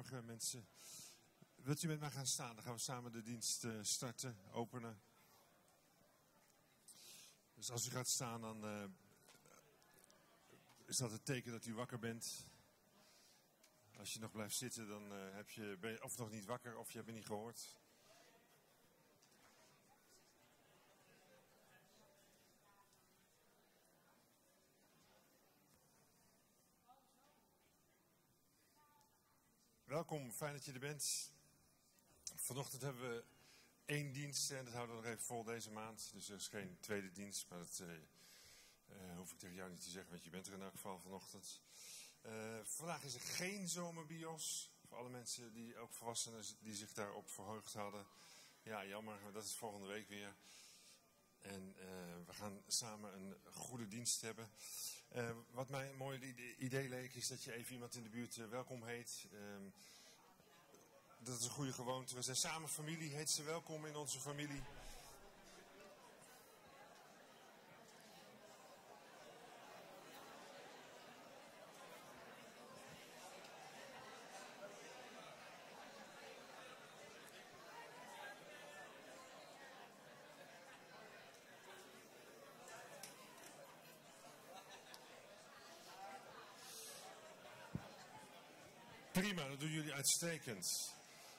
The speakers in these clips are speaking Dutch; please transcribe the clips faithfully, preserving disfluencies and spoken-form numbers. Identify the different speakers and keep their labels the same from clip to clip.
Speaker 1: Goedemorgen mensen. Wilt u met mij gaan staan? Dan gaan we samen de dienst uh, starten, openen. Dus als u gaat staan, dan uh, is dat het teken dat u wakker bent. Als je nog blijft zitten, dan uh, heb je, ben je of nog niet wakker of je hebt het niet gehoord. Welkom, fijn dat je er bent. Vanochtend hebben we één dienst en dat houden we nog even vol deze maand. Dus er is geen tweede dienst, maar dat uh, uh, hoef ik tegen jou niet te zeggen, want je bent er in elk geval vanochtend. Uh, vandaag is er geen zomerbios. Voor alle mensen, die ook volwassenen, die zich daarop verheugd hadden. Ja, jammer, maar dat is volgende week weer. En uh, we gaan samen een goede dienst hebben. Uh, wat mij een mooi idee leek, is dat je even iemand in de buurt uh, welkom heet. Uh, dat is een goede gewoonte. We zijn samen familie. Heet ze welkom in onze familie. Prima, dat doen jullie uitstekend.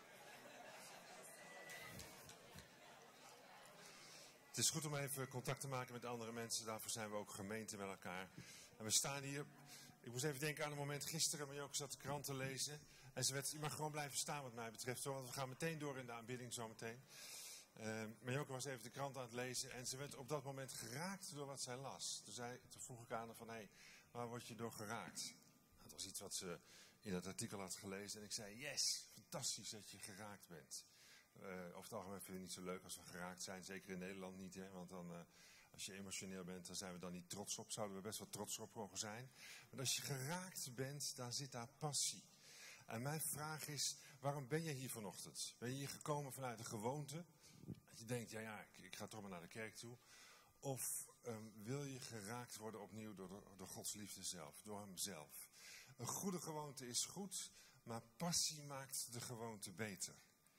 Speaker 1: Het is goed om even contact te maken met andere mensen. Daarvoor zijn we ook gemeente met elkaar. En we staan hier. Ik moest even denken aan een moment gisteren. Marjoke zat de krant te lezen. En ze werd, je mag gewoon blijven staan wat mij betreft. Hoor, want we gaan meteen door in de aanbidding zometeen. Uh, Marjoke was even de krant aan het lezen. En ze werd op dat moment geraakt door wat zij las. Toen, zei, toen vroeg ik aan haar van, hé, hey, waar word je door geraakt? Dat was iets wat ze in dat artikel had gelezen. En ik zei, yes, fantastisch dat je geraakt bent. Uh, over het algemeen vind ik het niet zo leuk als we geraakt zijn. Zeker in Nederland niet, hè? Want dan, uh, als je emotioneel bent, dan zijn we dan niet trots op. Zouden we best wel trots op mogen zijn. Maar als je geraakt bent, dan zit daar passie. En mijn vraag is, waarom ben je hier vanochtend? Ben je hier gekomen vanuit de gewoonte? Dat je denkt, ja, ja, ik, ik ga toch maar naar de kerk toe. Of um, wil je geraakt worden opnieuw door, door Gods liefde zelf, door hem zelf? Een goede gewoonte is goed, maar passie maakt de gewoonte beter.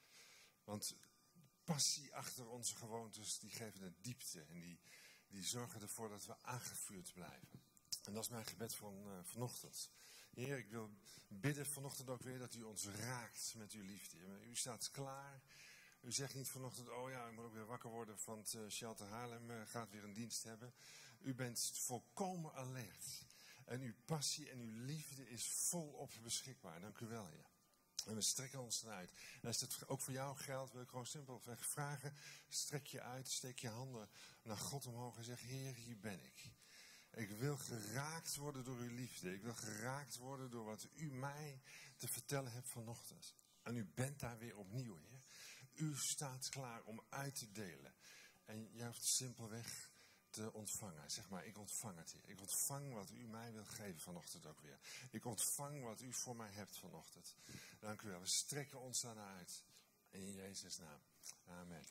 Speaker 1: Want passie achter onze gewoontes, die geven een diepte en die, die zorgen ervoor dat we aangevuurd blijven. En dat is mijn gebed van uh, vanochtend. Heer, ik wil bidden vanochtend ook weer dat u ons raakt met uw liefde. U staat klaar. U zegt niet vanochtend, oh ja, ik moet ook weer wakker worden, want uh, Shelter Haarlem uh, gaat weer een dienst hebben. U bent volkomen alert. En uw passie en uw liefde is volop beschikbaar. Dank u wel, Heer. En we strekken ons eruit. En als dat ook voor jou geldt, wil ik gewoon simpelweg vragen. Strek je uit, steek je handen naar God omhoog en zeg, Heer, hier ben ik. Ik wil geraakt worden door uw liefde. Ik wil geraakt worden door wat u mij te vertellen hebt vanochtend. En u bent daar weer opnieuw, Heer. U staat klaar om uit te delen. En je hoeft simpelweg te ontvangen. Zeg maar, ik ontvang het, Heer. Ik ontvang wat u mij wil geven vanochtend ook weer. Ik ontvang wat u voor mij hebt vanochtend. Dank u wel. We strekken ons daarna uit. In Jezus' naam. Amen.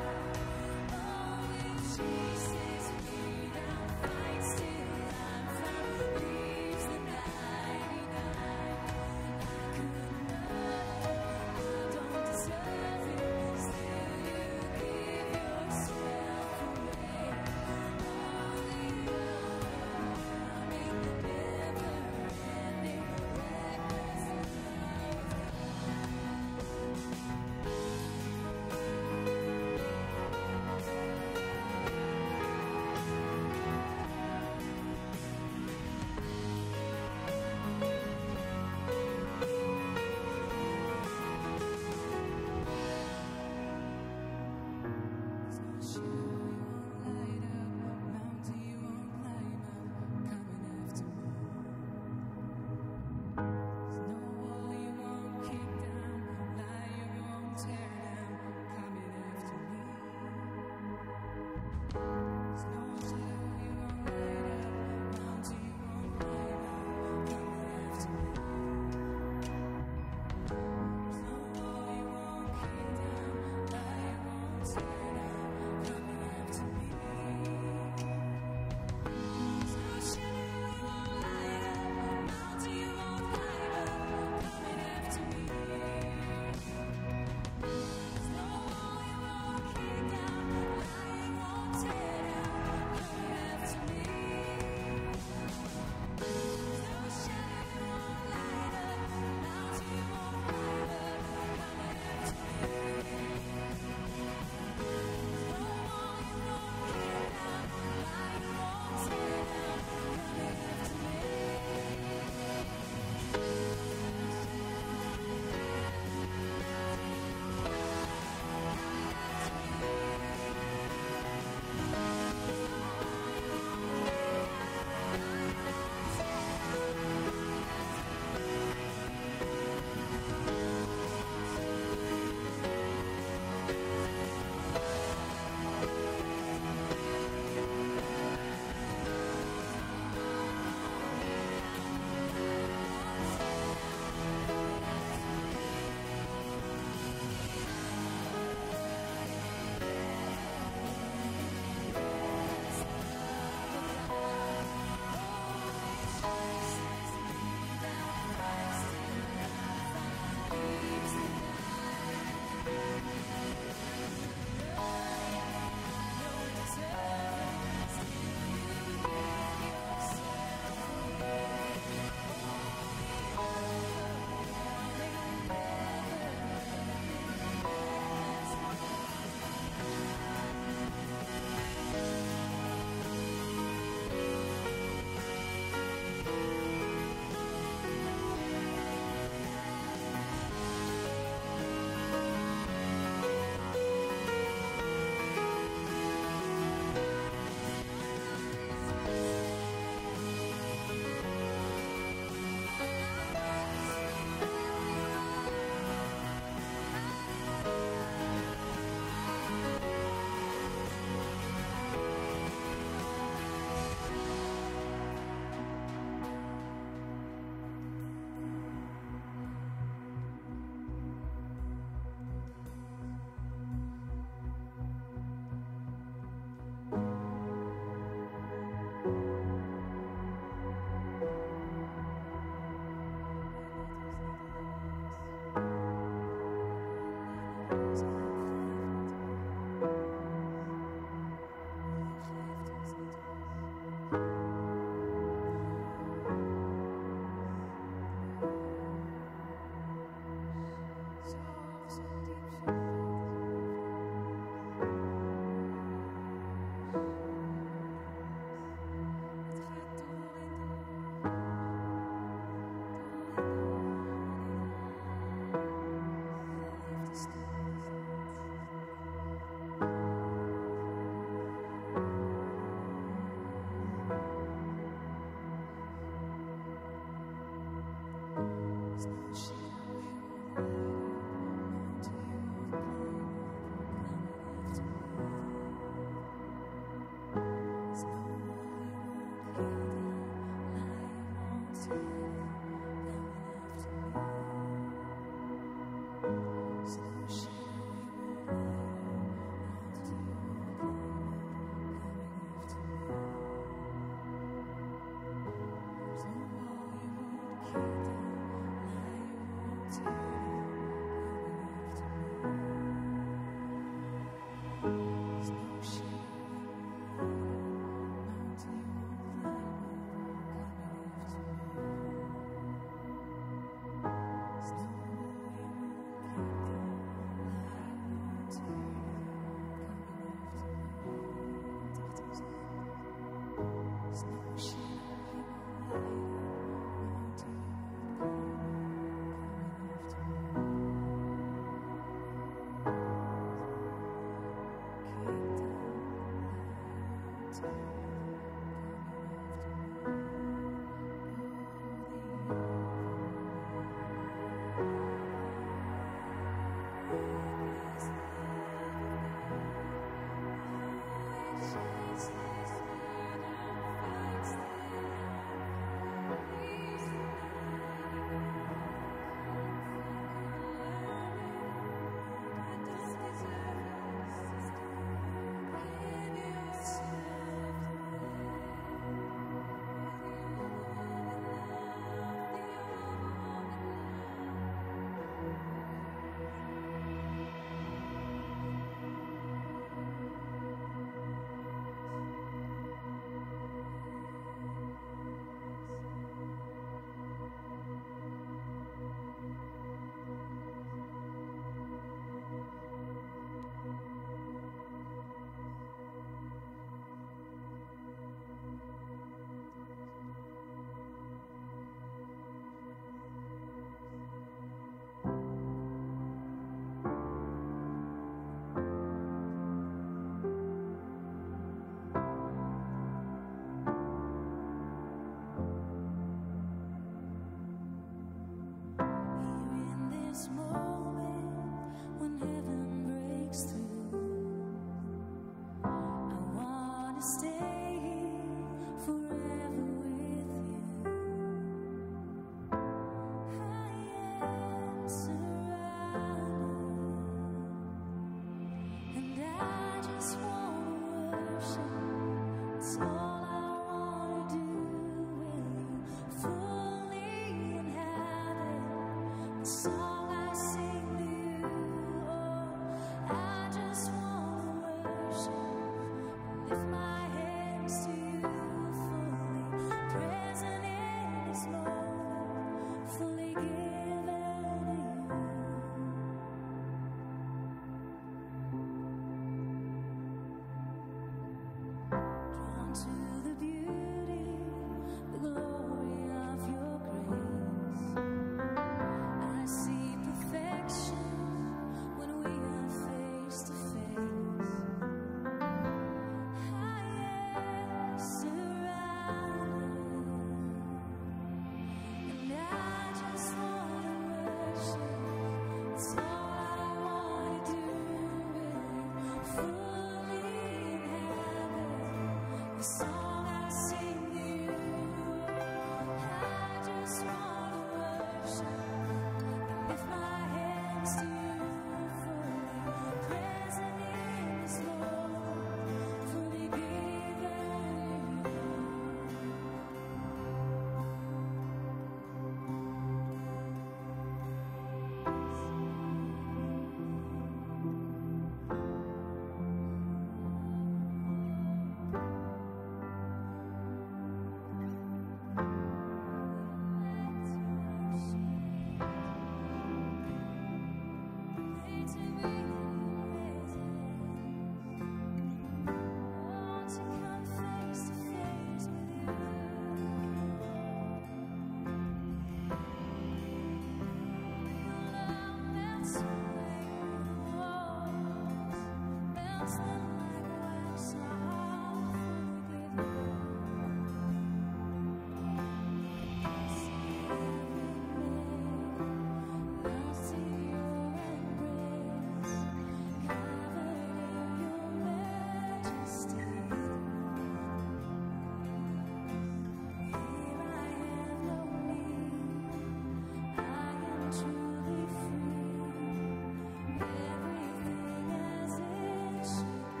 Speaker 2: Everything as it should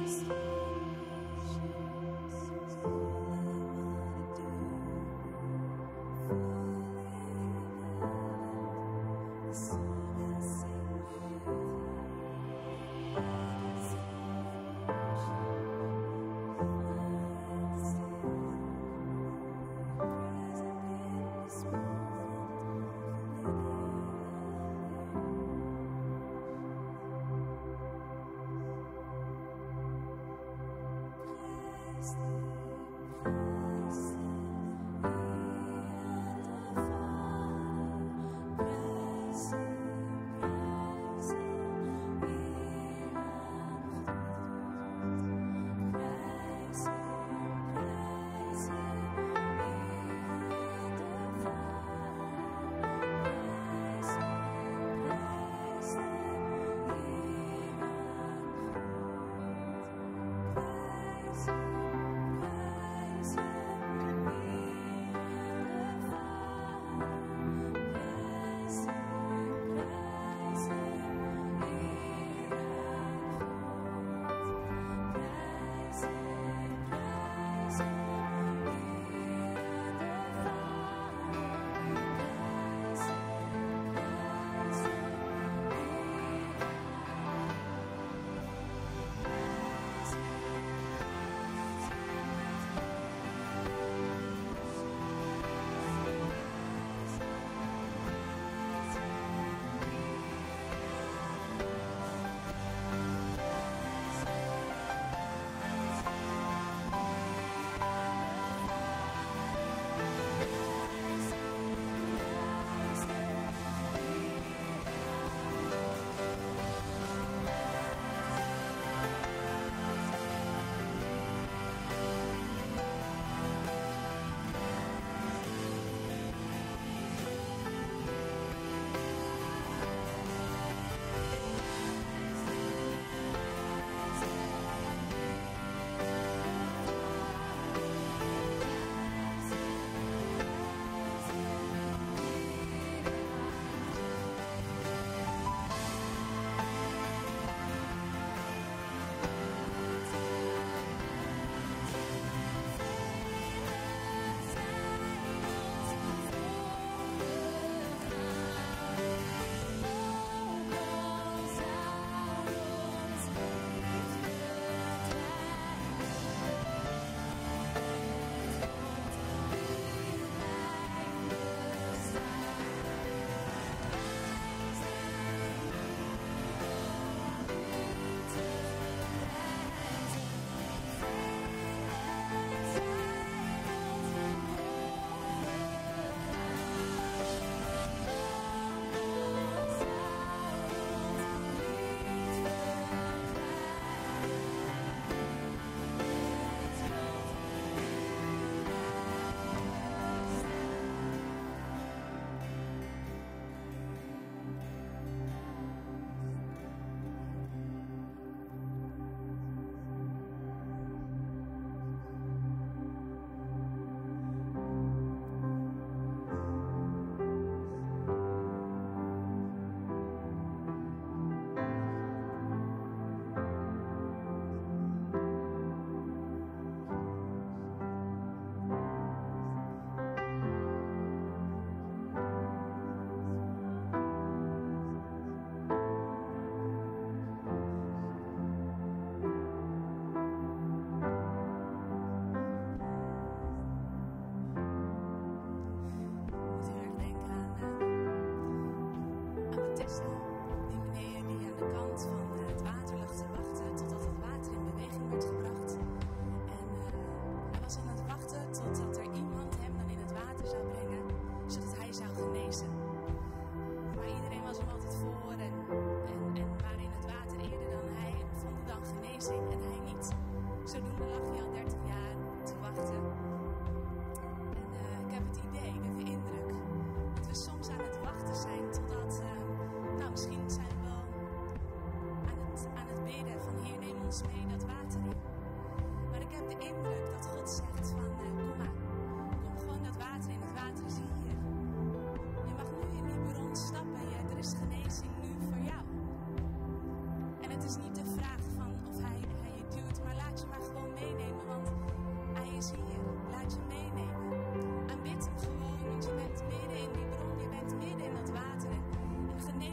Speaker 2: is niet de vraag van of hij, hij je duwt,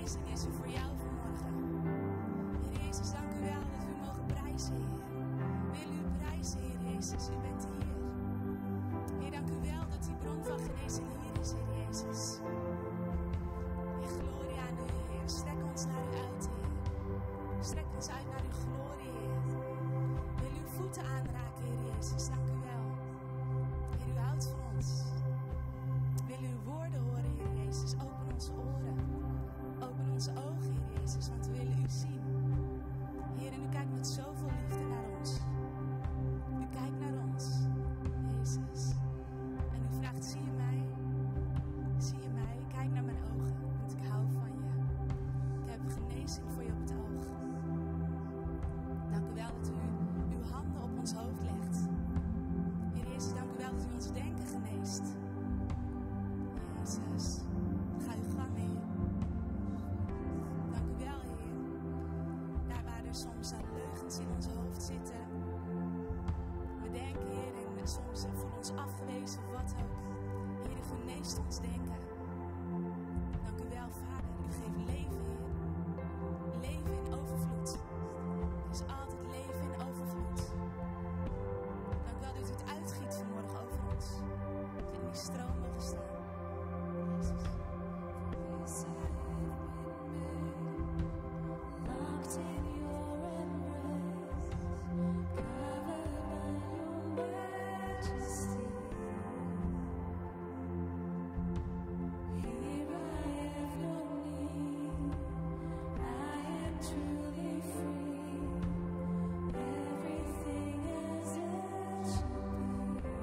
Speaker 2: prijzen is er voor jou vanmorgen. Heer Jezus, dank u wel dat we u mogen prijzen, Heer. We willen u prijzen, Heer Jezus. U bent hier. Heer, dank u wel dat die bron van genezing hier is, Heer Jezus. Heer, glorie aan u, Heer. Strek ons naar u uit, Heer. Strek ons uit naar uw glorie, Heer. Wil uw voeten aanraken, Heer Jezus. Dank u wel. Heer, u houdt van ons. Wil uw woorden horen, Heer Jezus. Open onze oren. Open onze ogen, Heer Jezus, want we willen u zien. Heer, en u kijkt met zoveel liefde naar ons. U kijkt naar ons, Jezus. En u vraagt, zie je mij? Zie je mij? Kijk naar mijn ogen, want ik hou van je. Ik heb genezing voor je op het oog. Dank u wel dat u uw handen op ons hoofd legt. Heer Jezus, dank u wel dat u ons denken geneest. Jezus, ga uw gang, Heer. Dank u wel, Heer. Daar waar er soms aan leugens in ons hoofd zitten. We denken, Heer, en soms voelen ons afgewezen of wat ook. Heer, u geneest ons denken. Dank u wel, Vader. U geeft leven, Heer. Leven in overvloed. Er is altijd leven in overvloed. Dank u wel dat u het uitgiet vanmorgen over ons. Dat we in die stroom mogen staan.
Speaker 3: Locked in your embrace, covered by your majesty. Here I have your need. I am truly free. Everything as it should be.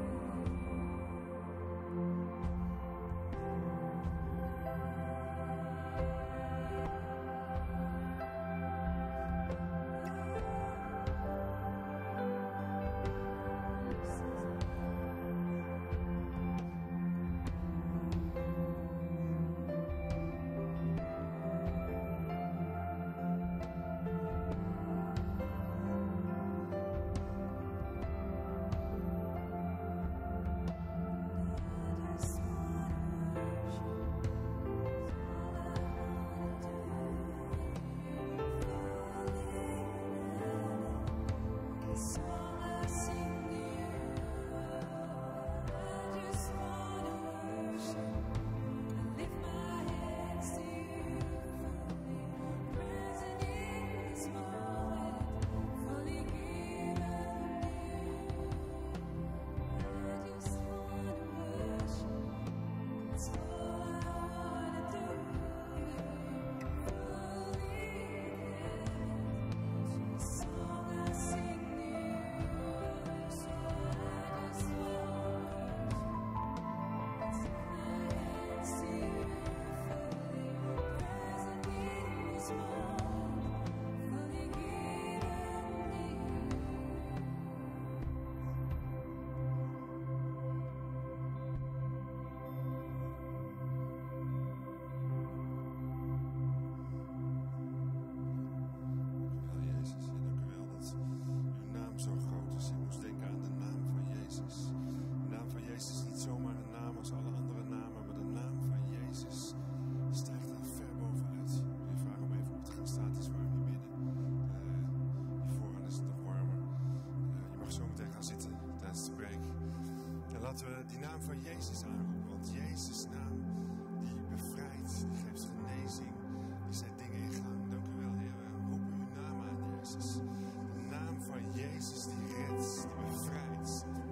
Speaker 1: Laten we die naam van Jezus aanroepen. Want Jezus' naam, die bevrijdt, die geeft genezing, die zet dingen in gang. Dank u wel, Heer. We roepen uw naam aan, Jezus. De naam van Jezus die redt, die bevrijdt,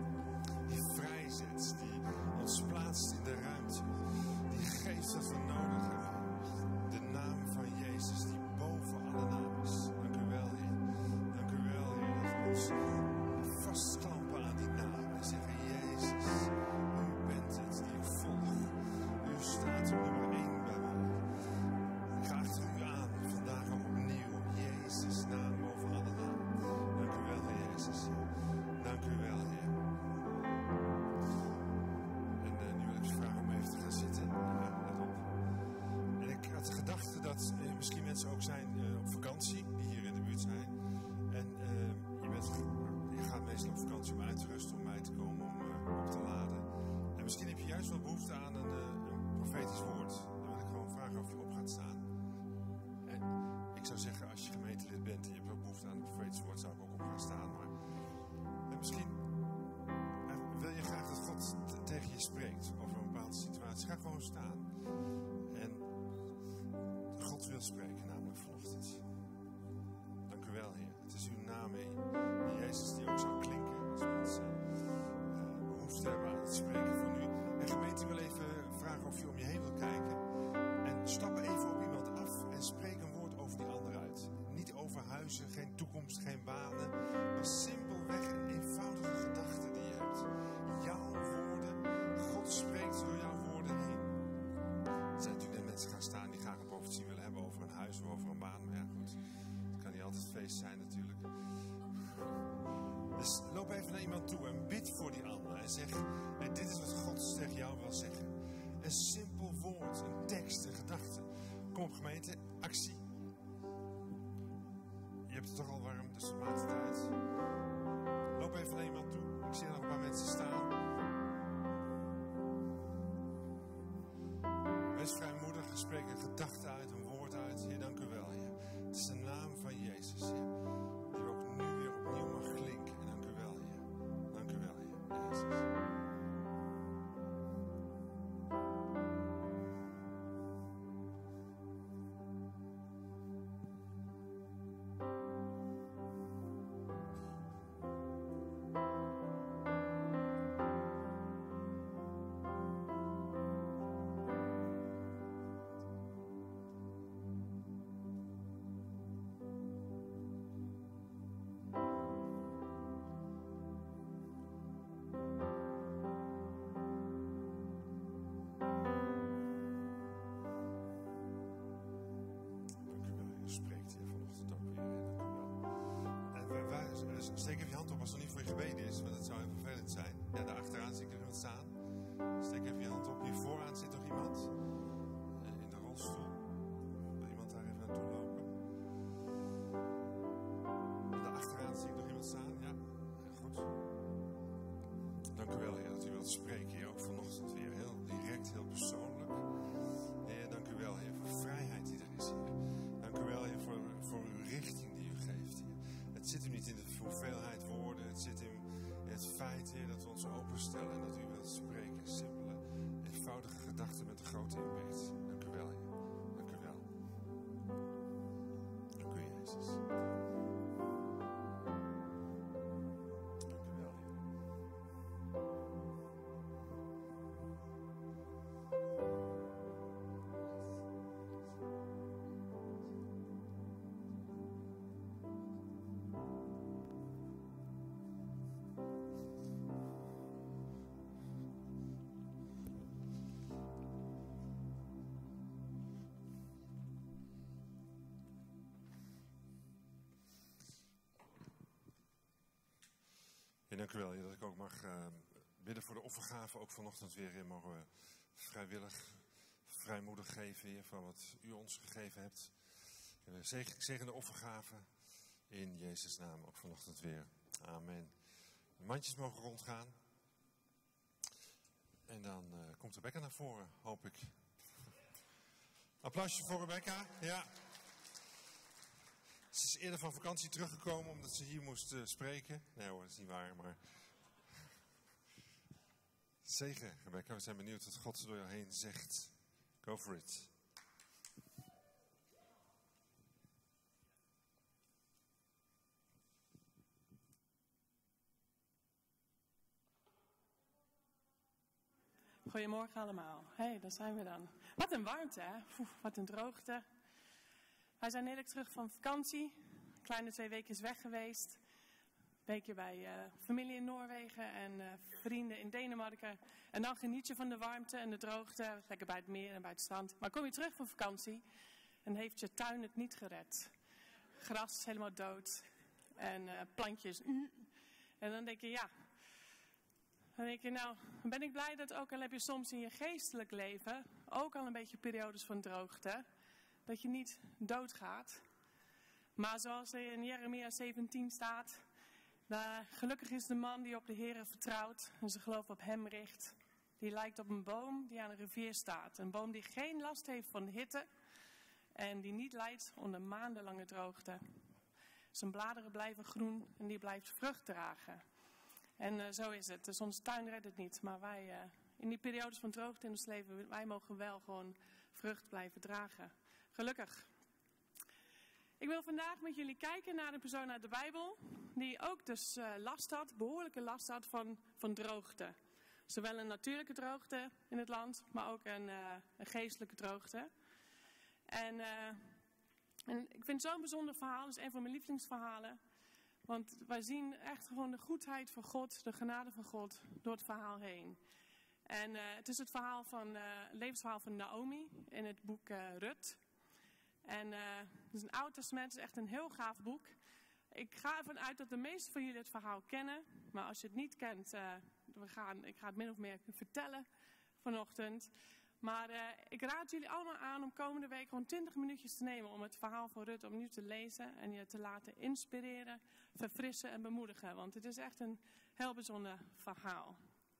Speaker 1: die vrijzet, die ons plaatst in de ruimte. Die geeft wat we nodig hebben. De naam van Jezus die boven alle naam is. Dank u wel, Heer. Dank u wel, Heer, dat we ons vastklampen aan die naam en zeggen, Jezus, u bent het ik zou zeggen, als je gemeentelid bent en je hebt ook behoefte aan een profetisch woord, zou ik ook op gaan staan. Maar en misschien uh, wil je graag dat God t- tegen je spreekt over een bepaalde situatie. Ga gewoon staan. En God wil spreken, namelijk vanochtend. Dank u wel, Heer. Het is uw naam, Heer. Jezus, die ook zou klinken als mensen uh, behoefte hebben aan het spreken van u. En gemeente, ik wil even vragen of je om je heen wil kijken. En stap even op iemand af en spreek een woord over die ander uit. Niet over huizen, geen toekomst, geen banen. Maar simpelweg een eenvoudige gedachte die je hebt. Jouw woorden. God spreekt door jouw woorden heen. Er zijn natuurlijk mensen gaan staan die graag een profetie willen hebben over een huis of over een baan. Maar ja, goed. Het kan niet altijd feest zijn natuurlijk. Dus loop even naar iemand toe en bid voor die ander. En zeg, en dit is wat God tegen jou wil zeggen. Een simpel woord, een tekst, een gedachte. Kom op gemeente, actie. Je hebt het toch al warm, dus maak het uit. Loop even naar iemand toe. Ik zie er nog een paar mensen staan. Wees vrijmoedig, spreek een gedachte uit, een woord uit. Heer, dank u wel, Heer. Het is de naam van Jezus, Heer. Die ook nu weer opnieuw mag klinken. En dank u wel, Heer. Dank u wel, Heer. Jezus. Steek even je hand op als het nog niet voor je gebeden is, want het zou heel vervelend zijn. Ja, daar achteraan zie ik er iemand staan. Steek even je hand op. Hier vooraan zit nog iemand. In de rolstoel. Wil iemand daar even naartoe lopen? En daar achteraan zie ik nog iemand staan. Ja, goed. Dank u wel, Heer, dat u wilt spreken. Heer, ook vanochtend weer heel direct, heel persoonlijk. Heer, dank u wel, Heer, voor vrijheid die er is, Heer. Dank u wel, Heer, voor, voor uw richting die u geeft, Heer. Het zit hem niet in de hoeveelheid woorden. Het zit in het feit, Heer, dat we ons openstellen en dat u wilt spreken. Simpele, eenvoudige gedachten met een grote impact. Dank u wel, Heer. Dank u wel. Dank u, Jezus. Dank u wel, Heer. Ja, dank u wel, Heer, dat ik ook mag uh, bidden voor de offergave. Ook vanochtend weer, Heer, mogen we vrijwillig, vrijmoedig geven, Heer, van wat u ons gegeven hebt. En we zegen, zegen de offergave in Jezus' naam, ook vanochtend weer. Amen. De mandjes mogen rondgaan. En dan uh, komt Rebecca naar voren, hoop ik. Applausje voor Rebecca, ja. Ze is eerder van vakantie teruggekomen omdat ze hier moest uh, spreken. Nee hoor, dat is niet waar, maar... Zegen, Rebecca. We zijn benieuwd wat God door jou heen zegt. Go for it.
Speaker 4: Goedemorgen allemaal. Hé, hey, daar zijn we dan. Wat een warmte, hè? Oef, wat een droogte. Wij zijn net terug van vakantie. Kleine twee weken is weg geweest. Een weekje bij uh, familie in Noorwegen en uh, vrienden in Denemarken. En dan geniet je van de warmte en de droogte. Lekker bij het meer en bij het strand. Maar kom je terug van vakantie en heeft je tuin het niet gered. Gras is helemaal dood. En uh, plantjes. Mm. En dan denk je, ja... Dan denk je, nou, ben ik blij dat ook al heb je soms in je geestelijk leven ook al een beetje periodes van droogte, dat je niet doodgaat. Maar zoals er in Jeremia zeventien staat, nou, gelukkig is de man die op de Heere vertrouwt en zijn geloof op hem richt. Die lijkt op een boom die aan een rivier staat. Een boom die geen last heeft van de hitte En die niet lijdt onder maandenlange droogte. Zijn bladeren blijven groen en die blijft vrucht dragen. En uh, zo is het. Dus onze tuin redt het niet. Maar wij, uh, in die periodes van droogte in ons leven, wij mogen wel gewoon vrucht blijven dragen. Gelukkig. Ik wil vandaag met jullie kijken naar een persoon uit de Bijbel. Die ook dus uh, last had, behoorlijke last had van, van droogte. Zowel een natuurlijke droogte in het land, maar ook een, uh, een geestelijke droogte. En, uh, en ik vind het zo'n bijzonder verhaal. Het is een van mijn lievelingsverhalen. Want wij zien echt gewoon de goedheid van God, de genade van God, door het verhaal heen. En uh, het is het verhaal van, uh, levensverhaal van Naomi in het boek uh, Rut. En uh, het is een Oud Testament, het is echt een heel gaaf boek. Ik ga ervan uit dat de meesten van jullie het verhaal kennen. Maar als je het niet kent, uh, we gaan, ik ga het min of meer vertellen vanochtend. Maar uh, ik raad jullie allemaal aan om komende week gewoon twintig minuutjes te nemen om het verhaal van Rut opnieuw te lezen. En je te laten inspireren, verfrissen en bemoedigen. Want het is echt een heel bijzonder verhaal.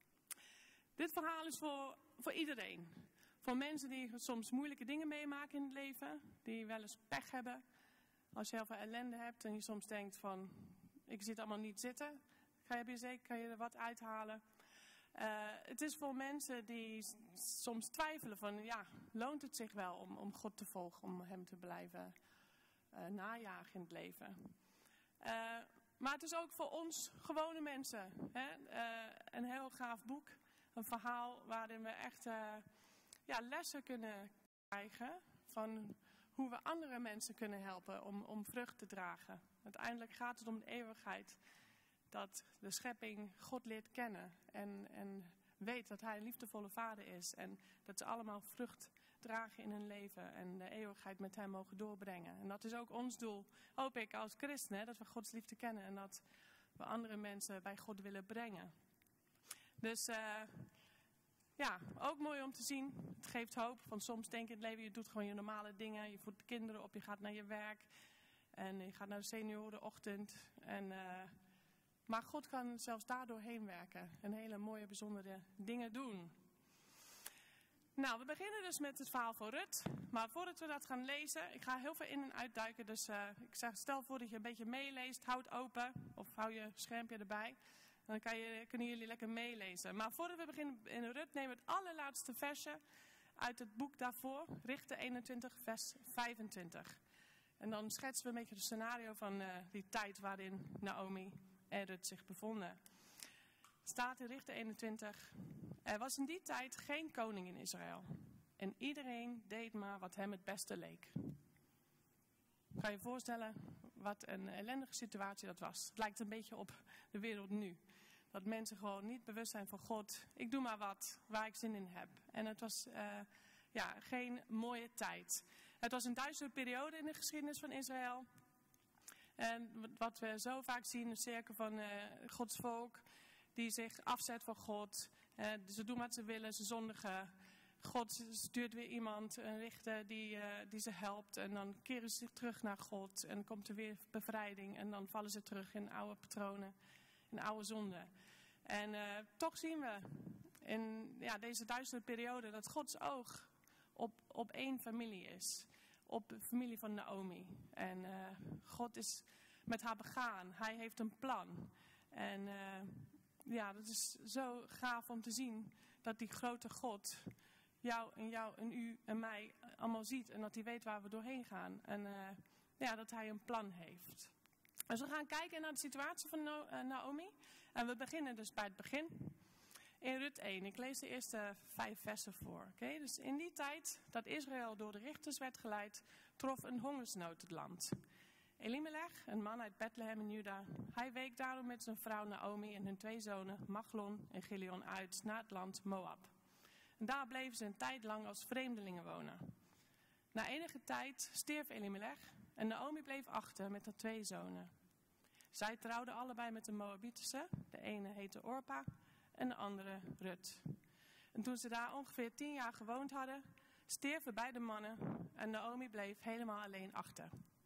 Speaker 4: Dit verhaal is voor, voor iedereen. Voor mensen die soms moeilijke dingen meemaken in het leven. Die wel eens pech hebben. Als je heel veel ellende hebt en je soms denkt van, ik zit allemaal niet zitten. Heb je zeker, kan je er wat uithalen. Uh, het is voor mensen die soms twijfelen van, ja, loont het zich wel om, om God te volgen, om hem te blijven uh, najagen in het leven. Uh, maar het is ook voor ons gewone mensen. Hè? Uh, een heel gaaf boek, een verhaal waarin we echt uh, ja, lessen kunnen krijgen van hoe we andere mensen kunnen helpen om, om vrucht te dragen. Uiteindelijk gaat het om de eeuwigheid. Dat de schepping God leert kennen en, en weet dat hij een liefdevolle vader is. En dat ze allemaal vrucht dragen in hun leven en de eeuwigheid met hem mogen doorbrengen. En dat is ook ons doel, hoop ik, als christenen, dat we Gods liefde kennen en dat we andere mensen bij God willen brengen. Dus uh, ja, ook mooi om te zien. Het geeft hoop, want soms denk je in het leven, je doet gewoon je normale dingen. Je voedt de kinderen op, je gaat naar je werk en je gaat naar de seniorenochtend en... Uh, Maar God kan zelfs daardoor heen werken en hele mooie, bijzondere dingen doen. Nou, we beginnen dus met het verhaal van Rut. Maar voordat we dat gaan lezen, ik ga heel veel in en uitduiken. Dus uh, ik zeg, stel voor dat je een beetje meeleest, houd open of hou je schermpje erbij. Dan kan je, kunnen jullie lekker meelezen. Maar voordat we beginnen in Rut, nemen we het allerlaatste versje uit het boek daarvoor. Richter eenentwintig, vers vijfentwintig. En dan schetsen we een beetje het scenario van uh, die tijd waarin Naomi en Rut zich bevonden. Staat in Richter eenentwintig. Er was in die tijd geen koning in Israël. En iedereen deed maar wat hem het beste leek. Kan je je voorstellen wat een ellendige situatie dat was. Het lijkt een beetje op de wereld nu. Dat mensen gewoon niet bewust zijn van God. Ik doe maar wat waar ik zin in heb. En het was uh, ja, geen mooie tijd. Het was een duistere periode in de geschiedenis van Israël. En wat we zo vaak zien, een cirkel van uh, Gods volk die zich afzet van God. Uh, ze doen wat ze willen, ze zondigen. God stuurt weer iemand, een richter die, uh, die ze helpt. En dan keren ze zich terug naar God. En dan komt er weer bevrijding. En dan vallen ze terug in oude patronen, in oude zonden. En uh, toch zien we in ja, deze duistere periode dat Gods oog op, op één familie is. Op de familie van Naomi. En uh, God is met haar begaan. Hij heeft een plan. En uh, ja, dat is zo gaaf om te zien dat die grote God jou en jou en u en mij allemaal ziet. En dat hij weet waar we doorheen gaan. En uh, ja, dat hij een plan heeft. Dus we gaan kijken naar de situatie van no- uh, Naomi. En we beginnen dus bij het begin. In Rut één, ik lees de eerste vijf versen voor. Okay? Dus in die tijd dat Israël door de richters werd geleid, trof een hongersnood het land. Elimelech, een man uit Bethlehem in Juda, hij week daarom met zijn vrouw Naomi en hun twee zonen Machlon en Chilion uit naar het land Moab. En daar bleven ze een tijd lang als vreemdelingen wonen. Na enige tijd stierf Elimelech en Naomi bleef achter met haar twee zonen. Zij trouwden allebei met een Moabitische, de ene heette Orpa en de andere Rut. En toen ze daar ongeveer tien jaar gewoond hadden, stierven beide mannen en Naomi bleef helemaal alleen achter.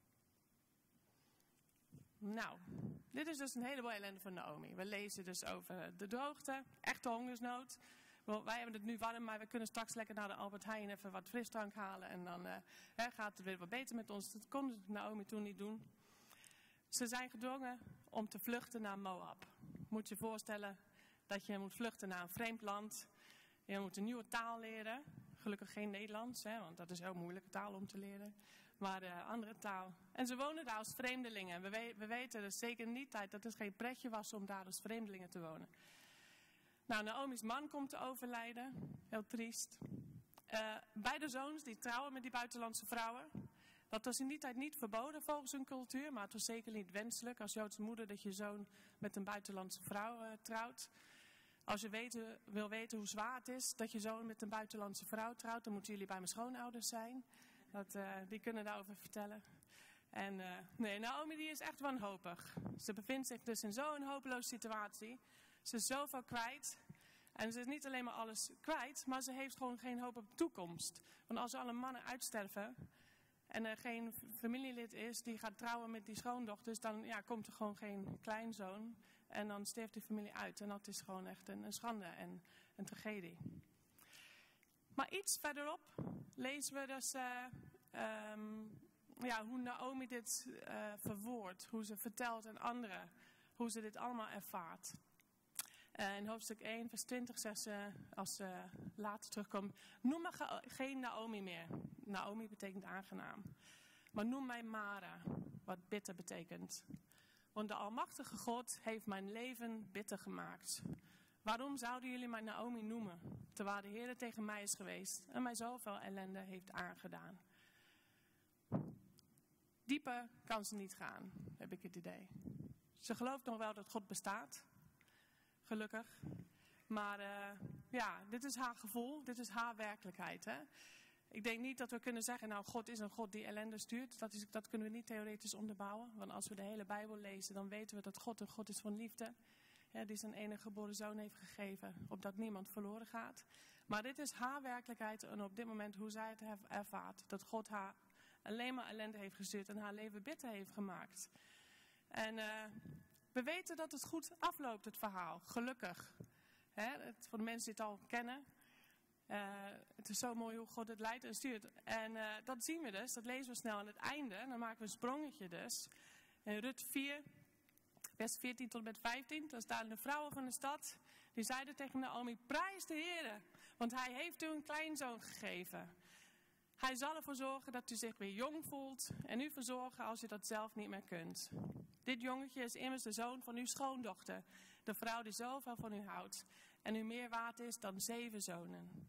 Speaker 4: Nou, dit is dus een heleboel ellende van Naomi. We lezen dus over de droogte, echte hongersnood. Wel, wij hebben het nu warm, maar we kunnen straks lekker naar de Albert Heijn even wat frisdrank halen. En dan uh, hè, gaat het weer wat beter met ons. Dat kon Naomi toen niet doen. Ze zijn gedwongen om te vluchten naar Moab. Moet je je voorstellen dat je moet vluchten naar een vreemd land. Je moet een nieuwe taal leren. Gelukkig geen Nederlands, hè, want dat is een heel moeilijke taal om te leren. Maar een uh, andere taal. En ze wonen daar als vreemdelingen. We, we, we weten dus zeker in die tijd dat het geen pretje was om daar als vreemdelingen te wonen. Nou, Naomi's man komt te overlijden. Heel triest. Uh, beide zoons die trouwen met die buitenlandse vrouwen. Dat was in die tijd niet verboden volgens hun cultuur. Maar het was zeker niet wenselijk als Joodse moeder dat je zoon met een buitenlandse vrouw uh, trouwt. Als je weten, wil weten hoe zwaar het is dat je zoon met een buitenlandse vrouw trouwt, dan moeten jullie bij mijn schoonouders zijn. Dat, uh, die kunnen daarover vertellen. En uh, nee, Naomi die is echt wanhopig. Ze bevindt zich dus in zo'n hopeloze situatie. Ze is zoveel kwijt. En ze is niet alleen maar alles kwijt, maar ze heeft gewoon geen hoop op de toekomst. Want als alle mannen uitsterven en er geen familielid is die gaat trouwen met die schoondochters, dan ja, komt er gewoon geen kleinzoon. En dan sterft die familie uit. En dat is gewoon echt een, een schande en een tragedie. Maar iets verderop lezen we dus uh, um, ja, hoe Naomi dit uh, verwoordt. Hoe ze vertelt aan anderen. Hoe ze dit allemaal ervaart. Uh, in hoofdstuk één, vers twintig zegt ze, als ze later terugkomt, noem me ge- geen Naomi meer. Naomi betekent aangenaam. Maar noem mij Mara, wat bitter betekent. Want de Almachtige God heeft mijn leven bitter gemaakt. Waarom zouden jullie mij Naomi noemen, terwijl de Heer tegen mij is geweest en mij zoveel ellende heeft aangedaan? Dieper kan ze niet gaan, heb ik het idee. Ze gelooft nog wel dat God bestaat, gelukkig. Maar uh, ja, dit is haar gevoel, dit is haar werkelijkheid. Hè? Ik denk niet dat we kunnen zeggen, nou God is een God die ellende stuurt. Dat, is, dat kunnen we niet theoretisch onderbouwen. Want als we de hele Bijbel lezen, dan weten we dat God een God is van liefde. Ja, die zijn enige geboren zoon heeft gegeven, opdat niemand verloren gaat. Maar dit is haar werkelijkheid en op dit moment hoe zij het ervaart. Dat God haar alleen maar ellende heeft gestuurd en haar leven bitter heeft gemaakt. En uh, we weten dat het goed afloopt, het verhaal. Gelukkig. Hè, het, voor de mensen die het al kennen. Uh, het is zo mooi hoe God het leidt en stuurt. En uh, dat zien we dus, dat lezen we snel aan het einde. En dan maken we een sprongetje dus. In Rut vier, vers veertien tot en met vijftien. Dan staan de vrouwen van de stad. Die zeiden tegen Naomi, prijs de Heere. Want hij heeft u een kleinzoon gegeven. Hij zal ervoor zorgen dat u zich weer jong voelt. En u verzorgen als u dat zelf niet meer kunt. Dit jongetje is immers de zoon van uw schoondochter. De vrouw die zoveel van u houdt. En u meer waard is dan zeven zonen.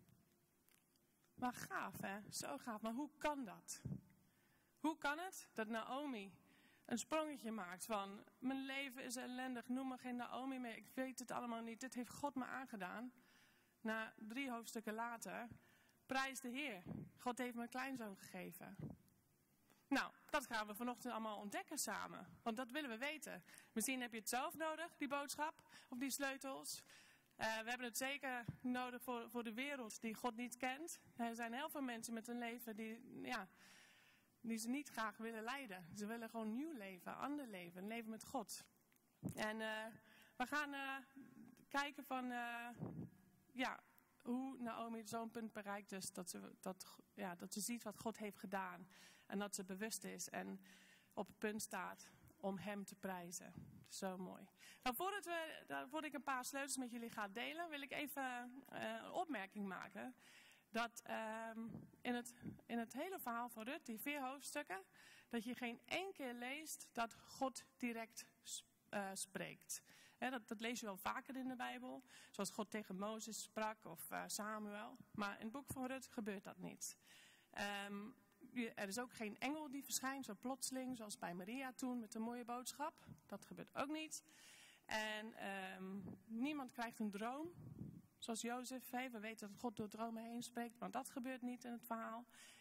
Speaker 4: Maar gaaf, hè? Zo gaaf. Maar hoe kan dat? Hoe kan het dat Naomi een sprongetje maakt van, mijn leven is ellendig, noem me geen Naomi meer, ik weet het allemaal niet, dit heeft God me aangedaan. Na drie hoofdstukken later, prijs de Heer. God heeft me een kleinzoon gegeven. Nou, dat gaan we vanochtend allemaal ontdekken samen. Want dat willen we weten. Misschien heb je het zelf nodig, die boodschap, of die sleutels. Uh, we hebben het zeker nodig voor, voor de wereld die God niet kent. Er zijn heel veel mensen met een leven die, ja, die ze niet graag willen leiden. Ze willen gewoon nieuw leven, ander leven, een leven met God. En uh, we gaan uh, kijken van, uh, ja, hoe Naomi zo'n punt bereikt is dat ze, dat, ja, dat ze ziet wat God heeft gedaan. En dat ze bewust is en op het punt staat om hem te prijzen. Zo mooi. Nou, voordat, we, voordat ik een paar sleutels met jullie ga delen, wil ik even uh, een opmerking maken. Dat uh, in, het, in het hele verhaal van Rut, die vier hoofdstukken, dat je geen één keer leest dat God direct uh, spreekt. He, dat, dat lees je wel vaker in de Bijbel, zoals God tegen Mozes sprak of uh, Samuel. Maar in het boek van Rut gebeurt dat niet. Um, Er is ook geen engel die verschijnt, zo plotseling, zoals bij Maria toen met een mooie boodschap. Dat gebeurt ook niet. En um, niemand krijgt een droom, zoals Jozef. Hey, we weten dat God door dromen heen spreekt, maar dat gebeurt niet in het verhaal.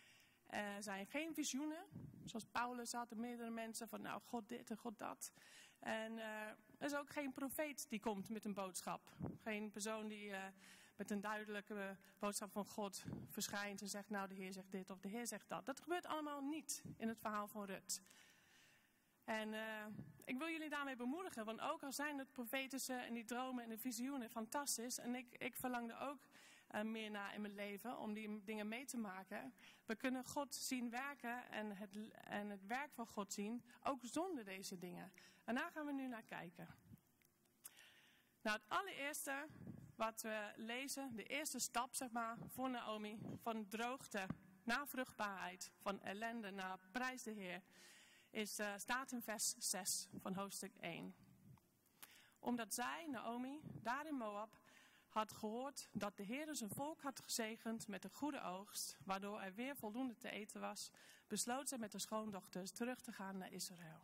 Speaker 4: Er zijn geen visioenen, zoals Paulus had en meerdere mensen van, nou, God dit en God dat. En uh, er is ook geen profeet die komt met een boodschap. Geen persoon die Uh, met een duidelijke boodschap van God verschijnt en zegt, nou, de Heer zegt dit of de Heer zegt dat. Dat gebeurt allemaal niet in het verhaal van Rut. En uh, ik wil jullie daarmee bemoedigen, want ook al zijn het profetische en die dromen en de visioenen fantastisch. En ik, ik verlang er ook uh, meer naar in mijn leven om die dingen mee te maken. We kunnen God zien werken en het, en het werk van God zien, ook zonder deze dingen. En daar gaan we nu naar kijken. Nou, het allereerste wat we lezen, de eerste stap zeg maar voor Naomi, van droogte naar vruchtbaarheid, van ellende naar prijs de Heer, is, uh, staat in vers zes van hoofdstuk één. Omdat zij, Naomi, daar in Moab, had gehoord dat de Heer zijn volk had gezegend met een goede oogst, waardoor er weer voldoende te eten was, besloot zij met de schoondochters terug te gaan naar Israël.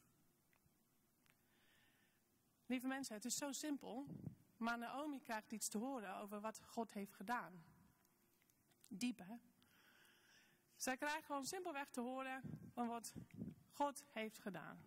Speaker 4: Lieve mensen, het is zo simpel, maar Naomi krijgt iets te horen over wat God heeft gedaan. Diep, hè? Zij krijgt gewoon simpelweg te horen van wat God heeft gedaan.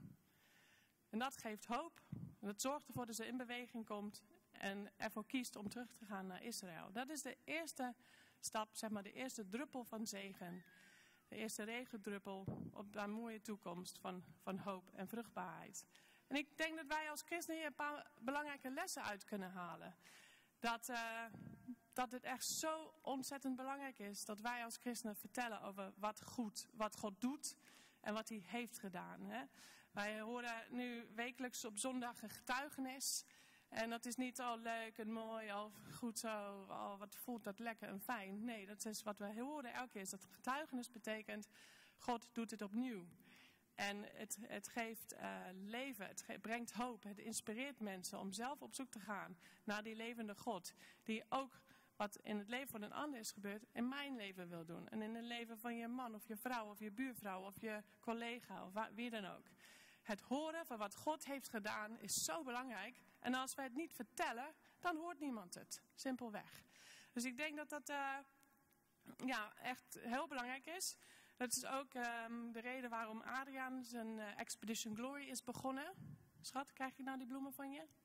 Speaker 4: En dat geeft hoop. En dat zorgt ervoor dat ze in beweging komt en ervoor kiest om terug te gaan naar Israël. Dat is de eerste stap, zeg maar de eerste druppel van zegen. De eerste regendruppel op een mooie toekomst van, van hoop en vruchtbaarheid. En ik denk dat wij als christenen hier een paar belangrijke lessen uit kunnen halen. Dat, uh, dat het echt zo ontzettend belangrijk is dat wij als christenen vertellen over wat, goed, wat God doet en wat hij heeft gedaan. Hè? Wij horen nu wekelijks op zondag een getuigenis. En dat is niet al leuk en mooi, al goed zo, al wat voelt dat lekker en fijn. Nee, dat is wat we horen elke keer. Is dat getuigenis betekent, God doet het opnieuw. En het, het geeft uh, leven, het ge- brengt hoop, het inspireert mensen om zelf op zoek te gaan naar die levende God. Die ook wat in het leven van een ander is gebeurd, in mijn leven wil doen. En in het leven van je man of je vrouw of je buurvrouw of je collega of wa- wie dan ook. Het horen van wat God heeft gedaan is zo belangrijk. En als wij het niet vertellen, dan hoort niemand het. Simpelweg. Dus ik denk dat dat uh, ja, echt heel belangrijk is. Dat is ook um, de reden waarom Adriaan zijn uh, Expedition Glory is begonnen. Schat, krijg ik nou die bloemen van je?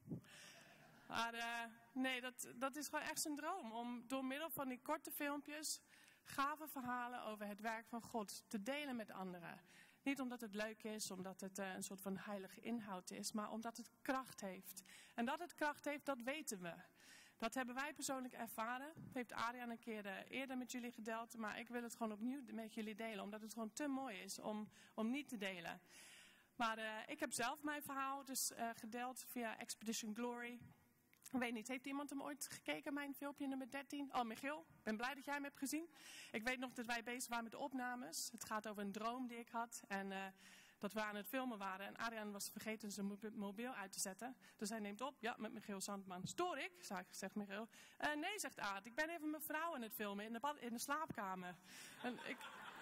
Speaker 4: Maar uh, nee, dat, dat is gewoon echt zijn droom. Om door middel van die korte filmpjes gave verhalen over het werk van God te delen met anderen. Niet omdat het leuk is, omdat het uh, een soort van heilige inhoud is, maar omdat het kracht heeft. En dat het kracht heeft, dat weten we. Dat hebben wij persoonlijk ervaren. Dat heeft Adriaan een keer uh, eerder met jullie gedeeld. Maar ik wil het gewoon opnieuw met jullie delen. Omdat het gewoon te mooi is om, om niet te delen. Maar uh, ik heb zelf mijn verhaal dus uh, gedeeld via Expedition Glory. Ik weet niet, heeft iemand hem ooit gekeken, mijn filmpje nummer dertien? Oh, Michiel, ik ben blij dat jij hem hebt gezien. Ik weet nog dat wij bezig waren met de opnames. Het gaat over een droom die ik had. En uh, dat we aan het filmen waren. En Adriaan was vergeten zijn mobiel uit te zetten. Dus hij neemt op, ja, met Michiel Zandman. Stoor ik? Zegt Michiel. Uh, nee, zegt Aad, ik ben even mijn vrouw aan het filmen in de, bad, in de slaapkamer. En ik...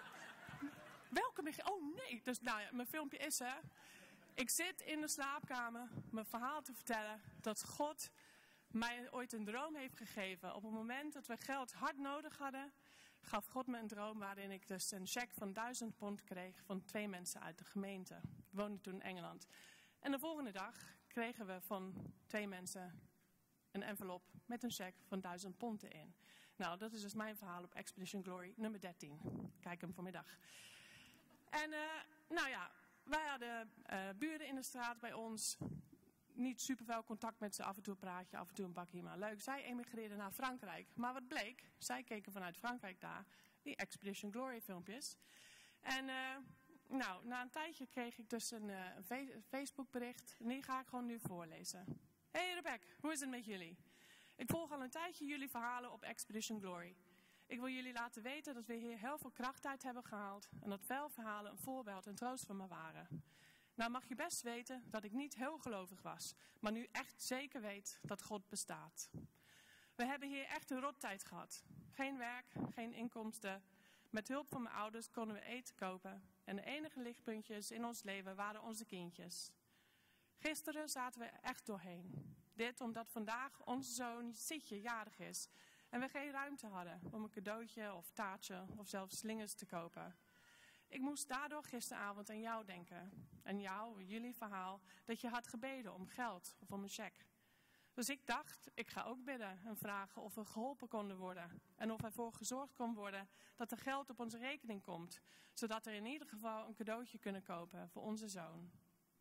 Speaker 4: Welke Michiel? Oh nee. Dus nou ja, mijn filmpje is er. Ik zit in de slaapkamer mijn verhaal te vertellen dat God mij ooit een droom heeft gegeven. Op het moment dat we geld hard nodig hadden, gaf God me een droom waarin ik dus een cheque van duizend pond kreeg van twee mensen uit de gemeente. Ik woonde toen in Engeland. En de volgende dag kregen we van twee mensen een envelop met een cheque van duizend pond erin. Nou, dat is dus mijn verhaal op Expedition Glory nummer dertien. Kijk hem vanmiddag. En uh, nou ja, wij hadden uh, buren in de straat bij ons. Niet super veel contact met ze, af en toe een praatje, af en toe een bakje, maar leuk. Zij emigreerden naar Frankrijk. Maar wat bleek, zij keken vanuit Frankrijk daar, die Expedition Glory filmpjes. En uh, nou, na een tijdje kreeg ik dus een, uh, een fe- Facebook bericht. En die ga ik gewoon nu voorlezen. Hey Rebecca, hoe is het met jullie? Ik volg al een tijdje jullie verhalen op Expedition Glory. Ik wil jullie laten weten dat we hier heel veel kracht uit hebben gehaald. En dat veel verhalen een voorbeeld en troost voor me waren. Nou mag je best weten dat ik niet heel gelovig was, maar nu echt zeker weet dat God bestaat. We hebben hier echt een rottijd gehad. Geen werk, geen inkomsten. Met hulp van mijn ouders konden we eten kopen. En de enige lichtpuntjes in ons leven waren onze kindjes. Gisteren zaten we echt doorheen. Dit omdat vandaag onze zoon Sietje jarig is. En we geen ruimte hadden om een cadeautje of taartje of zelfs slingers te kopen. Ik moest daardoor gisteravond aan jou denken. Aan jou, jullie verhaal, dat je had gebeden om geld of om een cheque. Dus ik dacht, ik ga ook bidden en vragen of we geholpen konden worden. En of ervoor gezorgd kon worden dat er geld op onze rekening komt. Zodat we in ieder geval een cadeautje kunnen kopen voor onze zoon.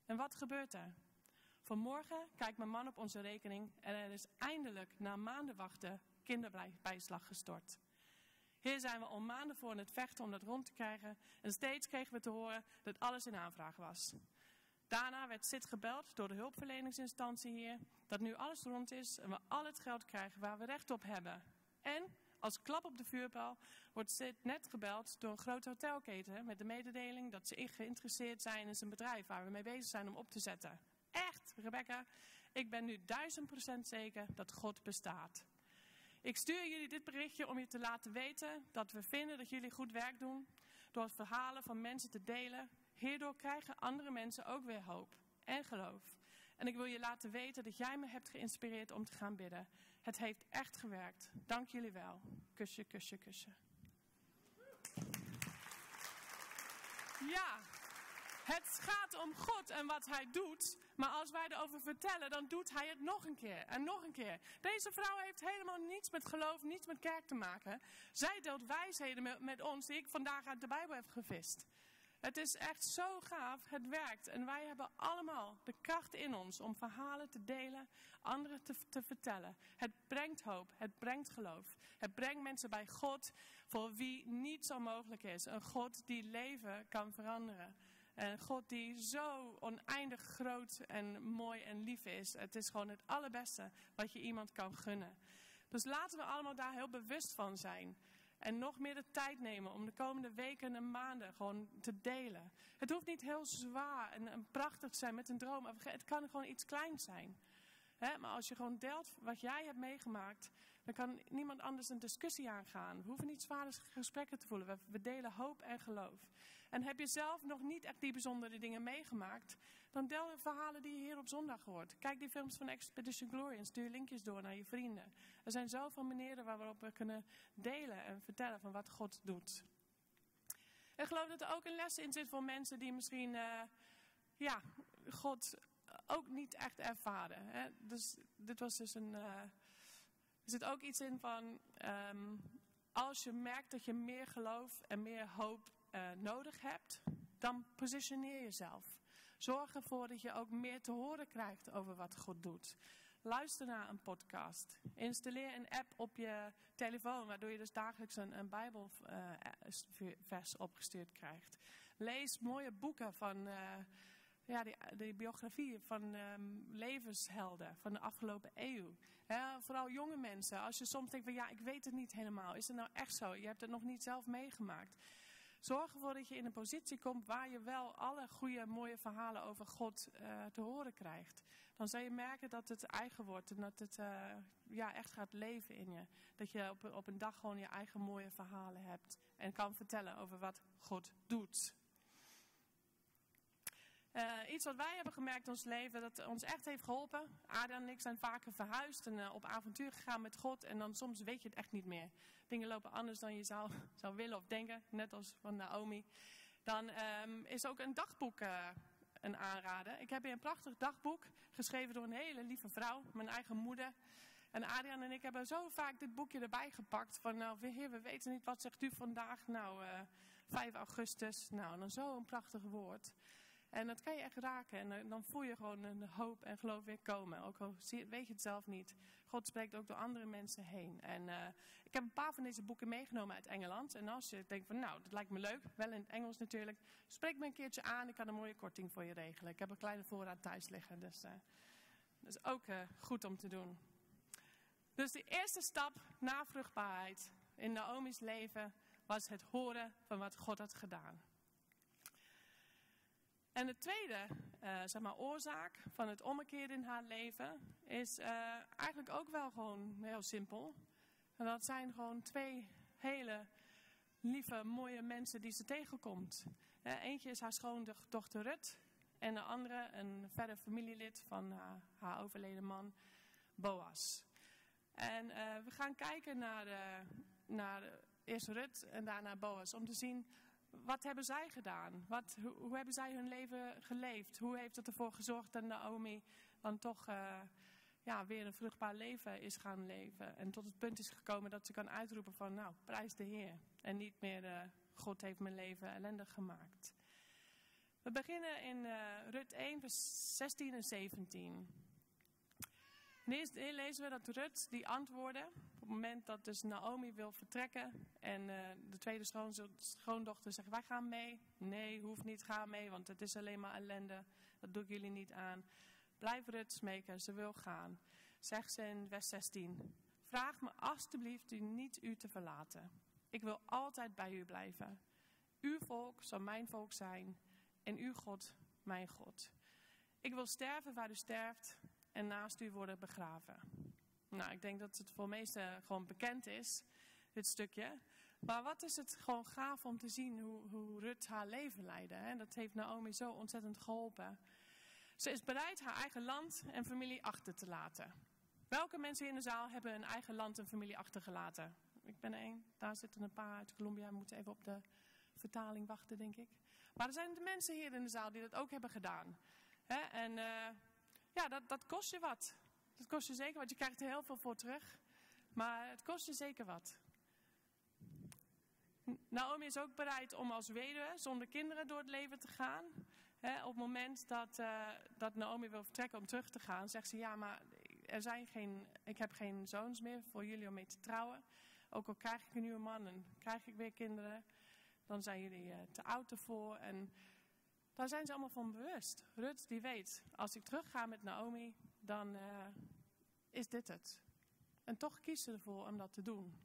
Speaker 4: En wat gebeurt er? Vanmorgen kijkt mijn man op onze rekening en er is eindelijk na maanden wachten kinderbijslag gestort. Hier zijn we al maanden voor aan het vechten om dat rond te krijgen en steeds kregen we te horen dat alles in aanvraag was. Daarna werd Sid gebeld door de hulpverleningsinstantie hier dat nu alles rond is en we al het geld krijgen waar we recht op hebben. En als klap op de vuurpijl wordt Sid net gebeld door een grote hotelketen met de mededeling dat ze geïnteresseerd zijn in zijn bedrijf waar we mee bezig zijn om op te zetten. Echt, Rebecca, ik ben nu duizend procent zeker dat God bestaat. Ik stuur jullie dit berichtje om je te laten weten dat we vinden dat jullie goed werk doen door verhalen van mensen te delen. Hierdoor krijgen andere mensen ook weer hoop en geloof. En ik wil je laten weten dat jij me hebt geïnspireerd om te gaan bidden. Het heeft echt gewerkt. Dank jullie wel. Kusje, kusje, kusje. Ja, het gaat om God en wat hij doet. Maar als wij erover vertellen, dan doet hij het nog een keer en nog een keer. Deze vrouw heeft helemaal niets met geloof, niets met kerk te maken. Zij deelt wijsheden met, met ons die ik vandaag uit de Bijbel heb gevist. Het is echt zo gaaf, het werkt. En wij hebben allemaal de kracht in ons om verhalen te delen, anderen te, te vertellen. Het brengt hoop, het brengt geloof. Het brengt mensen bij God voor wie niets onmogelijk is. Een God die leven kan veranderen. Een God die zo oneindig groot en mooi en lief is. Het is gewoon het allerbeste wat je iemand kan gunnen. Dus laten we allemaal daar heel bewust van zijn. En nog meer de tijd nemen om de komende weken en maanden gewoon te delen. Het hoeft niet heel zwaar en, en prachtig te zijn met een droom. Het kan gewoon iets kleins zijn. He, maar als je gewoon deelt wat jij hebt meegemaakt, dan kan niemand anders een discussie aangaan. We hoeven niet zware gesprekken te voelen. We, we delen hoop en geloof. En heb je zelf nog niet echt die bijzondere dingen meegemaakt, dan deel de verhalen die je hier op zondag hoort. Kijk die films van Expedition Glory en stuur linkjes door naar je vrienden. Er zijn zoveel manieren waarop we kunnen delen en vertellen van wat God doet. Ik geloof dat er ook een les in zit voor mensen die misschien uh, ja, God ook niet echt ervaren. Hè? Dus dit was dus een... Uh, er zit ook iets in van, um, als je merkt dat je meer geloof en meer hoop uh, nodig hebt, dan positioneer jezelf. Zorg ervoor dat je ook meer te horen krijgt over wat God doet. Luister naar een podcast. Installeer een app op je telefoon, waardoor je dus dagelijks een, een Bijbelvers uh, opgestuurd krijgt. Lees mooie boeken van... Uh, Ja, die, die biografieën van um, levenshelden van de afgelopen eeuw. Ja, vooral jonge mensen. Als je soms denkt van ja, ik weet het niet helemaal. Is het nou echt zo? Je hebt het nog niet zelf meegemaakt. Zorg ervoor dat je in een positie komt waar je wel alle goede, mooie verhalen over God uh, te horen krijgt. Dan zal je merken dat het eigen wordt en dat het uh, ja, echt gaat leven in je. Dat je op, op een dag gewoon je eigen mooie verhalen hebt en kan vertellen over wat God doet. Uh, iets wat wij hebben gemerkt in ons leven, dat ons echt heeft geholpen. Adriaan en ik zijn vaker verhuisd en uh, op avontuur gegaan met God. En dan soms weet je het echt niet meer. Dingen lopen anders dan je zou, zou willen of denken, net als van Naomi. Dan um, is ook een dagboek uh, een aanrader. Ik heb hier een prachtig dagboek, geschreven door een hele lieve vrouw, mijn eigen moeder. En Adriaan en ik hebben zo vaak dit boekje erbij gepakt. Van nou, heer, we weten niet, wat zegt u vandaag? Nou, uh, vijf augustus. Nou, dan zo'n prachtig woord. En dat kan je echt raken. En dan voel je gewoon een hoop en geloof weer komen. Ook al weet je het zelf niet. God spreekt ook door andere mensen heen. En uh, ik heb een paar van deze boeken meegenomen uit Engeland. En als je denkt van nou, dat lijkt me leuk. Wel in het Engels natuurlijk. Spreek me een keertje aan. Ik kan een mooie korting voor je regelen. Ik heb een kleine voorraad thuis liggen. Dus uh, dat is ook uh, goed om te doen. Dus de eerste stap na vruchtbaarheid in Naomi's leven was het horen van wat God had gedaan. En de tweede uh, zeg maar, oorzaak van het ommekeer in haar leven is uh, eigenlijk ook wel gewoon heel simpel. En dat zijn gewoon twee hele lieve, mooie mensen die ze tegenkomt. Uh, eentje is haar schoondochter Rut en de andere een verder familielid van uh, haar overleden man Boas. En uh, we gaan kijken naar, de, naar de, eerst Rut en daarna Boas om te zien... Wat hebben zij gedaan? Wat, hoe, hoe hebben zij hun leven geleefd? Hoe heeft het ervoor gezorgd dat Naomi dan toch uh, ja, weer een vruchtbaar leven is gaan leven? En tot het punt is gekomen dat ze kan uitroepen van, nou, prijs de Heer. En niet meer, uh, God heeft mijn leven ellendig gemaakt. We beginnen in uh, Rut één, vers zestien en zeventien. En hier lezen we dat Rut die antwoordde op het moment dat dus Naomi wil vertrekken. En uh, de tweede schoon, schoondochter zegt, wij gaan mee. Nee, hoeft niet, ga mee, want het is alleen maar ellende. Dat doe ik jullie niet aan. Blijf Rut smeken, ze wil gaan. Zegt ze in vers zestien. Vraag me alstublieft u niet u te verlaten. Ik wil altijd bij u blijven. Uw volk zal mijn volk zijn en uw God mijn God. Ik wil sterven waar u sterft en naast u worden begraven. Nou, ik denk dat het voor de meesten gewoon bekend is, dit stukje. Maar wat is het gewoon gaaf om te zien hoe, hoe Rut haar leven leidde. Hè? Dat heeft Naomi zo ontzettend geholpen. Ze is bereid haar eigen land en familie achter te laten. Welke mensen hier in de zaal hebben hun eigen land en familie achtergelaten? Ik ben er één. Daar zitten een paar uit Colombia. We moeten even op de vertaling wachten, denk ik. Maar er zijn de mensen hier in de zaal die dat ook hebben gedaan. Hè? En uh, ja, dat, dat kost je wat. Dat kost je zeker wat. Je krijgt er heel veel voor terug. Maar het kost je zeker wat. Naomi is ook bereid om als weduwe zonder kinderen door het leven te gaan. He, op het moment dat, uh, dat Naomi wil vertrekken om terug te gaan, zegt ze, ja, maar er zijn geen, ik heb geen zoons meer voor jullie om mee te trouwen. Ook al krijg ik een nieuwe man en krijg ik weer kinderen, dan zijn jullie uh, te oud ervoor. En daar zijn ze allemaal van bewust. Rut die weet, als ik terugga met Naomi, dan uh, is dit het. En toch kiest ze ervoor om dat te doen.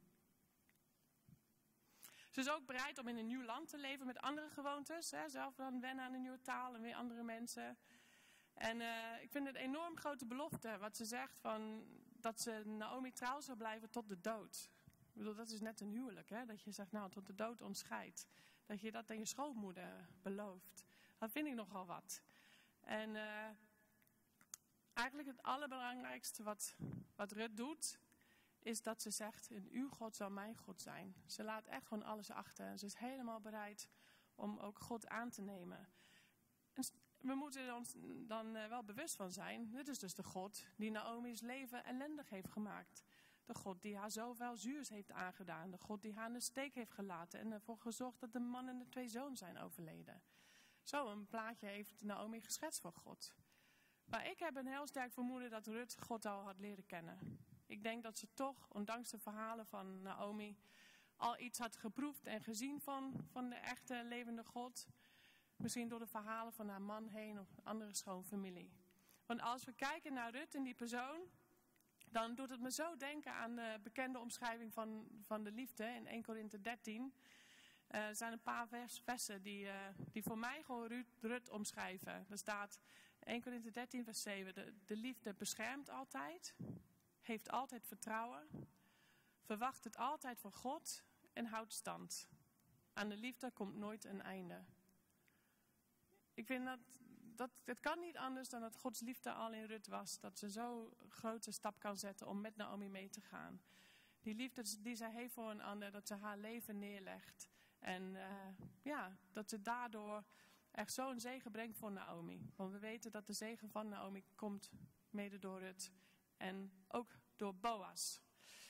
Speaker 4: Ze is ook bereid om in een nieuw land te leven met andere gewoontes. Hè, zelf dan wennen aan een nieuwe taal en weer andere mensen. En uh, ik vind het een enorm grote belofte wat ze zegt van dat ze Naomi trouw zal blijven tot de dood. Ik bedoel, dat is net een huwelijk, hè? Dat je zegt, nou, tot de dood ons scheidt. Dat je dat aan je schoonmoeder belooft. Dat vind ik nogal wat. En uh, eigenlijk het allerbelangrijkste wat, wat Rut doet, is dat ze zegt, in uw God zal mijn God zijn. Ze laat echt gewoon alles achter. Ze is helemaal bereid om ook God aan te nemen. En we moeten er ons dan uh, wel bewust van zijn. Dit is dus de God die Naomi's leven ellendig heeft gemaakt. De God die haar zoveel zuurs heeft aangedaan. De God die haar in de steek heeft gelaten. En ervoor gezorgd dat de man en de twee zoons zijn overleden. Zo een plaatje heeft Naomi geschetst van God. Maar ik heb een heel sterk vermoeden dat Rut God al had leren kennen. Ik denk dat ze toch, ondanks de verhalen van Naomi, al iets had geproefd en gezien van, van de echte levende God. Misschien door de verhalen van haar man heen of een andere schoonfamilie. Want als we kijken naar Rut en die persoon, dan doet het me zo denken aan de bekende omschrijving van, van de liefde in Eerste Korinthe dertien. Uh, er zijn een paar vers, versen die, uh, die voor mij gewoon Rut, Rut omschrijven. Er staat Eerste Korinthe dertien vers zeven. De, de liefde beschermt altijd, heeft altijd vertrouwen, verwacht het altijd van God en houdt stand. Aan de liefde komt nooit een einde. Ik vind dat, dat het kan niet anders dan dat Gods liefde al in Rut was. Dat ze zo'n grote stap kan zetten om met Naomi mee te gaan. Die liefde die zij heeft voor een ander, dat ze haar leven neerlegt. En uh, ja, dat ze daardoor echt zo'n zegen brengt voor Naomi. Want we weten dat de zegen van Naomi komt mede door Rut. En ook door Boas.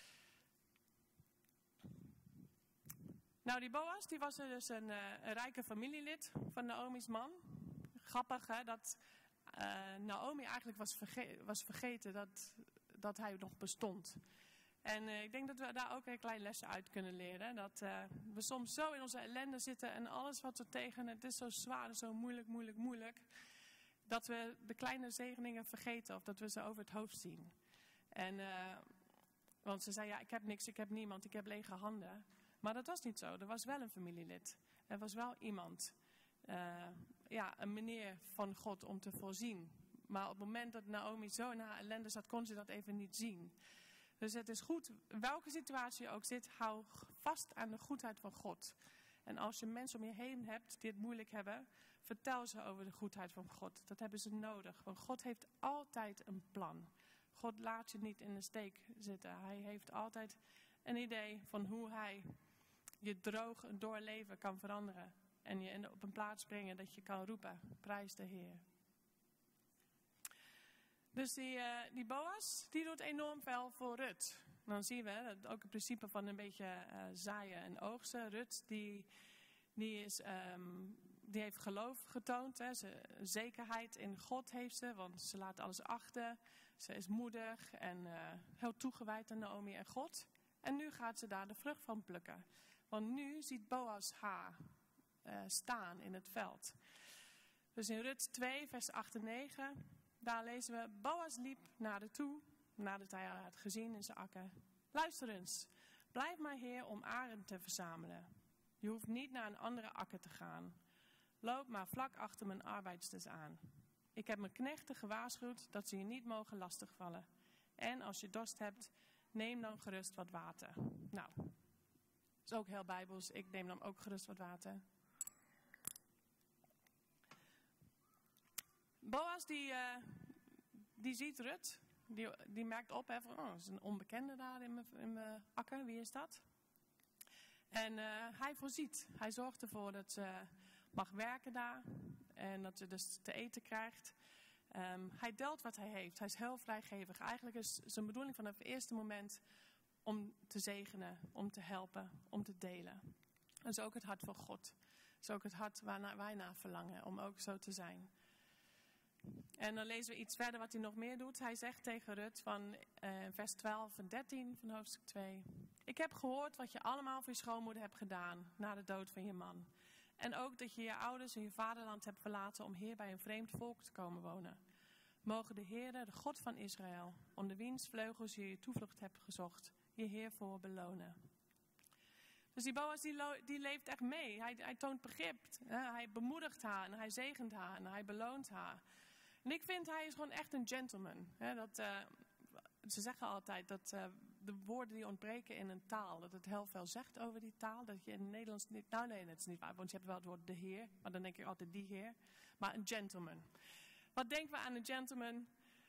Speaker 4: Nou, die Boas die was dus een, uh, een rijke familielid van Naomi's man. Grappig, hè, dat uh, Naomi eigenlijk was, verge- was vergeten dat, dat hij nog bestond. En uh, ik denk dat we daar ook een klein lesje uit kunnen leren. Dat uh, we soms zo in onze ellende zitten en alles wat we tegen, het is zo zwaar en zo moeilijk, moeilijk, moeilijk. Dat we de kleine zegeningen vergeten of dat we ze over het hoofd zien. En, uh, want ze zei, ja, ik heb niks, ik heb niemand, ik heb lege handen. Maar dat was niet zo. Er was wel een familielid. Er was wel iemand. Uh, ja, een meneer van God om te voorzien. Maar op het moment dat Naomi zo in haar ellende zat, kon ze dat even niet zien. Dus het is goed, welke situatie je ook zit, hou vast aan de goedheid van God. En als je mensen om je heen hebt die het moeilijk hebben, vertel ze over de goedheid van God. Dat hebben ze nodig, want God heeft altijd een plan. God laat je niet in de steek zitten. Hij heeft altijd een idee van hoe hij je droog door leven kan veranderen. En je op een plaats brengen dat je kan roepen, prijs de Heer. Dus die, uh, die Boas, die doet enorm veel voor Rut. Dan zien we dat ook het principe van een beetje uh, zaaien en oogsten. Rut, die, die is um, die heeft geloof getoond. Hè. Ze, zekerheid in God heeft ze, want ze laat alles achter. Ze is moedig en uh, heel toegewijd aan Naomi en God. En nu gaat ze daar de vrucht van plukken. Want nu ziet Boas haar uh, staan in het veld. Dus in Rut twee, vers acht en negen, daar lezen we: Boas liep naar de toe, nadat hij haar had gezien in zijn akker. Luister eens, blijf maar hier om aren te verzamelen. Je hoeft niet naar een andere akker te gaan. Loop maar vlak achter mijn arbeidsters aan. Ik heb mijn knechten gewaarschuwd dat ze je niet mogen lastigvallen. En als je dorst hebt, neem dan gerust wat water. Nou, dat is ook heel bijbels. Ik neem dan ook gerust wat water. Boas die, uh, die ziet Rut. Die, die merkt op, hè, van, oh, er is een onbekende daar in mijn, in mijn akker. Wie is dat? En uh, hij voorziet. Hij zorgt ervoor dat ze mag werken daar. En dat ze dus te eten krijgt. Um, hij deelt wat hij heeft. Hij is heel vrijgevig. Eigenlijk is zijn bedoeling vanaf het eerste moment om te zegenen, om te helpen, om te delen. Dat is ook het hart van God. Dat is ook het hart waarna wij naar verlangen, om ook zo te zijn. En dan lezen we iets verder wat hij nog meer doet. Hij zegt tegen Rut van uh, vers twaalf en dertien van hoofdstuk twee. Ik heb gehoord wat je allemaal voor je schoonmoeder hebt gedaan na de dood van je man. En ook dat je je ouders en je vaderland hebt verlaten om hier bij een vreemd volk te komen wonen. Mogen de Heere, de God van Israël, onder wiens vleugels je je toevlucht hebt gezocht, je hiervoor belonen. Dus die Boas die, lo- die leeft echt mee. Hij, hij toont begrip. Hè? Hij bemoedigt haar en hij zegent haar en hij beloont haar. En ik vind hij is gewoon echt een gentleman. Hè? Dat, uh, ze zeggen altijd dat uh, de woorden die ontbreken in een taal, dat het heel veel zegt over die taal. Dat je in het Nederlands niet, nou nee, dat is niet waar, want je hebt wel het woord de Heer, maar dan denk ik altijd die Heer. Maar een gentleman. Wat denken we aan een gentleman?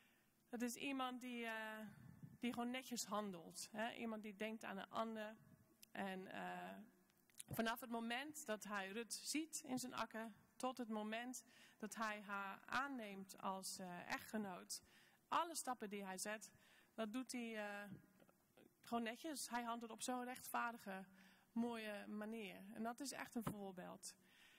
Speaker 4: Dat is iemand die, uh, die gewoon netjes handelt. Hè? Iemand die denkt aan een ander. En uh, vanaf het moment dat hij Rut ziet in zijn akker, tot het moment dat hij haar aanneemt als uh, echtgenoot. Alle stappen die hij zet, dat doet hij uh, gewoon netjes. Hij handelt op zo'n rechtvaardige, mooie manier. En dat is echt een voorbeeld.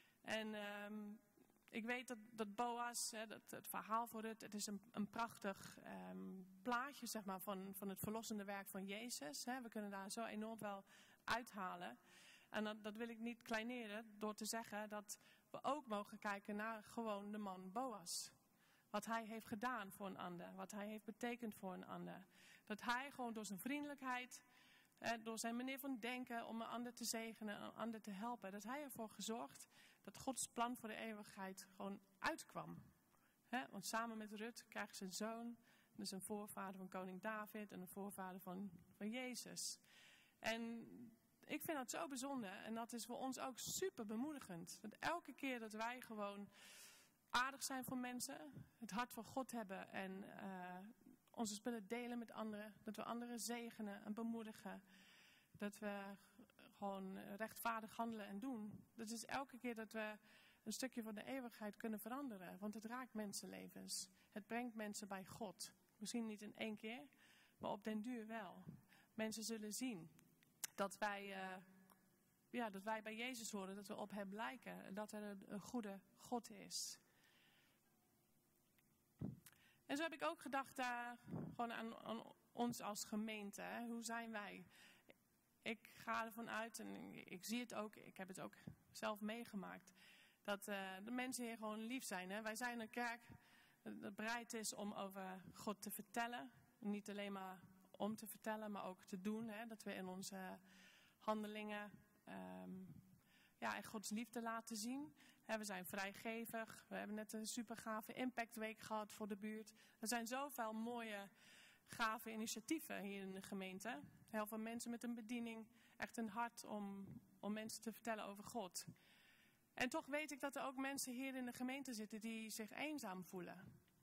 Speaker 4: En um, ik weet dat, dat Boas, hè, dat, het verhaal voor Rut, het is een, een prachtig um, plaatje zeg maar, van, van het verlossende werk van Jezus. Hè. We kunnen daar zo enorm wel uithalen. En dat, dat wil ik niet kleineren door te zeggen dat we ook mogen kijken naar gewoon de man Boas. Wat hij heeft gedaan voor een ander. Wat hij heeft betekend voor een ander. Dat hij gewoon door zijn vriendelijkheid, eh, door zijn manier van denken om een ander te zegenen, een ander te helpen. Dat hij ervoor gezorgd dat Gods plan voor de eeuwigheid gewoon uitkwam. He, want samen met Rut krijgt ze een zoon. Dat is een voorvader van koning David en een voorvader van, van Jezus. En ik vind dat zo bijzonder. En dat is voor ons ook super bemoedigend. Dat elke keer dat wij gewoon aardig zijn voor mensen, het hart van God hebben en uh, onze spullen delen met anderen. Dat we anderen zegenen en bemoedigen. Dat we gewoon rechtvaardig handelen en doen. Dat is elke keer dat we een stukje van de eeuwigheid kunnen veranderen. Want het raakt mensenlevens. Het brengt mensen bij God. Misschien niet in één keer, maar op den duur wel. Mensen zullen zien dat wij, uh, ja, dat wij bij Jezus horen, dat we op hem lijken. En dat er een, een goede God is. En zo heb ik ook gedacht uh, gewoon aan, aan ons als gemeente. Hè. Hoe zijn wij? Ik ga ervan uit en ik zie het ook, ik heb het ook zelf meegemaakt, dat uh, de mensen hier gewoon lief zijn. Hè? Wij zijn een kerk dat bereid is om over God te vertellen. Niet alleen maar om te vertellen, maar ook te doen. Hè? Dat we in onze handelingen um, ja, Gods liefde laten zien. Hè, we zijn vrijgevig. We hebben net een super gave impactweek gehad voor de buurt. Er zijn zoveel mooie gave initiatieven hier in de gemeente. Heel veel mensen met een bediening, echt een hart om, om mensen te vertellen over God. En toch weet ik dat er ook mensen hier in de gemeente zitten die zich eenzaam voelen.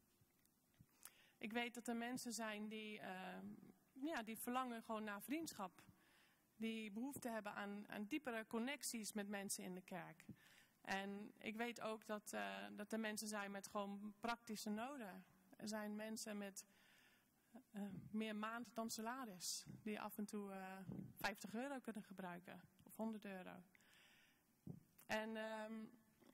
Speaker 4: Ik weet dat er mensen zijn die, uh, ja, die verlangen gewoon naar vriendschap. Die behoefte hebben aan, aan diepere connecties met mensen in de kerk. En ik weet ook dat, uh, dat er mensen zijn met gewoon praktische noden. Er zijn mensen met Uh, meer maand dan salaris. Die af en toe uh, vijftig euro kunnen gebruiken. Of honderd euro. En um,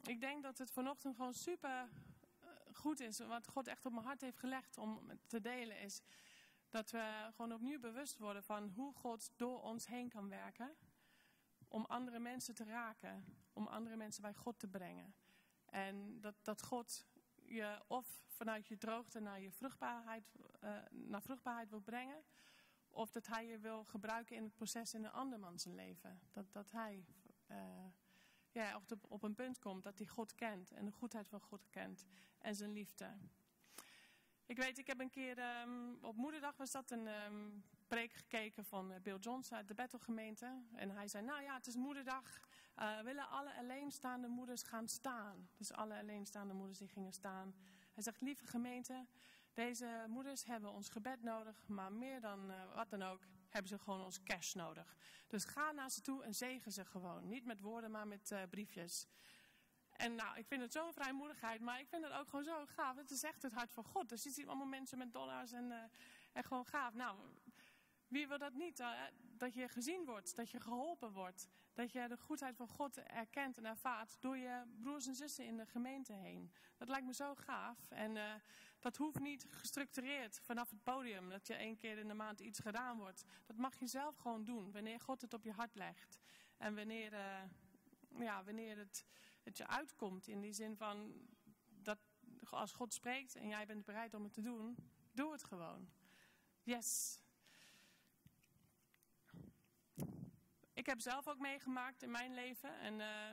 Speaker 4: ik denk dat het vanochtend gewoon super uh, goed is. Wat God echt op mijn hart heeft gelegd om te delen is dat we gewoon opnieuw bewust worden van hoe God door ons heen kan werken. Om andere mensen te raken. Om andere mensen bij God te brengen. En dat, dat God je of vanuit je droogte naar je vruchtbaarheid, uh, naar vruchtbaarheid wil brengen. Of dat hij je wil gebruiken in het proces in een andermans leven. Dat, dat hij uh, ja, op, de, op een punt komt dat hij God kent. En de goedheid van God kent. En zijn liefde. Ik weet, ik heb een keer um, op moederdag was dat een um, preek gekeken van uh, Bill Johnson uit de Bethelgemeente. En hij zei, nou ja, het is moederdag. Uh, willen alle alleenstaande moeders gaan staan. Dus alle alleenstaande moeders die gingen staan. Hij zegt, lieve gemeente, deze moeders hebben ons gebed nodig. Maar meer dan uh, wat dan ook, hebben ze gewoon ons cash nodig. Dus ga naar ze toe en zegen ze gewoon. Niet met woorden, maar met uh, briefjes. En nou, ik vind het zo'n vrijmoedigheid, maar ik vind het ook gewoon zo gaaf. Het is echt het hart van God. Dus je ziet allemaal mensen met dollars en, uh, en gewoon gaaf. Nou, wie wil dat niet? Uh, dat je gezien wordt, dat je geholpen wordt. Dat je de goedheid van God erkent en ervaart door je broers en zussen in de gemeente heen. Dat lijkt me zo gaaf. En uh, dat hoeft niet gestructureerd vanaf het podium. Dat je één keer in de maand iets gedaan wordt. Dat mag je zelf gewoon doen, wanneer God het op je hart legt. En wanneer, uh, ja, wanneer het... het je uitkomt in die zin van dat als God spreekt en jij bent bereid om het te doen, doe het gewoon. Yes. Ik heb zelf ook meegemaakt in mijn leven en uh,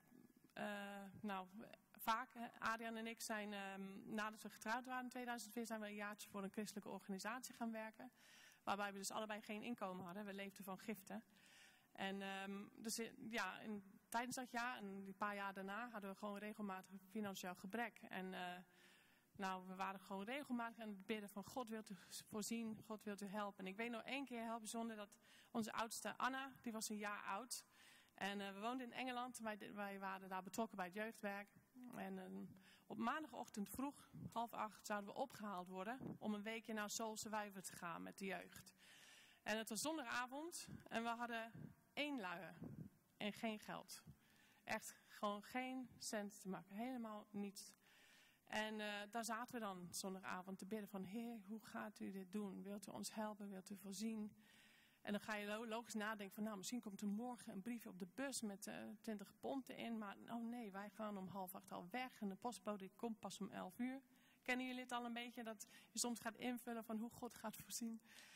Speaker 4: uh, nou vaak, hè, Adriaan en ik zijn um, nadat we getrouwd waren in tweeduizend vier zijn we een jaartje voor een christelijke organisatie gaan werken, waarbij we dus allebei geen inkomen hadden. We leefden van giften. En um, dus ja, in, tijdens dat jaar en die paar jaar daarna hadden we gewoon regelmatig financieel gebrek. En uh, nou, we waren gewoon regelmatig aan het bidden van God wilt u voorzien, God wilt u helpen. En ik weet nog één keer heel bijzonder dat onze oudste Anna, die was een jaar oud. En uh, we woonden in Engeland, wij, wij waren daar betrokken bij het jeugdwerk. En uh, op maandagochtend vroeg, half acht, zouden we opgehaald worden om een weekje naar Soul Survivor te gaan met de jeugd. En het was zondagavond en we hadden één luier en geen geld. Echt gewoon geen cent te maken, helemaal niets. En uh, daar zaten we dan zondagavond te bidden van, Heer, hoe gaat u dit doen? Wilt u ons helpen? Wilt u voorzien? En dan ga je logisch nadenken van, nou, misschien komt er morgen een briefje op de bus met uh, twintig pond in. Maar oh nee, wij gaan om half acht al weg en de postbode komt pas om elf uur. Kennen jullie het al een beetje, dat je soms gaat invullen van hoe God gaat voorzien?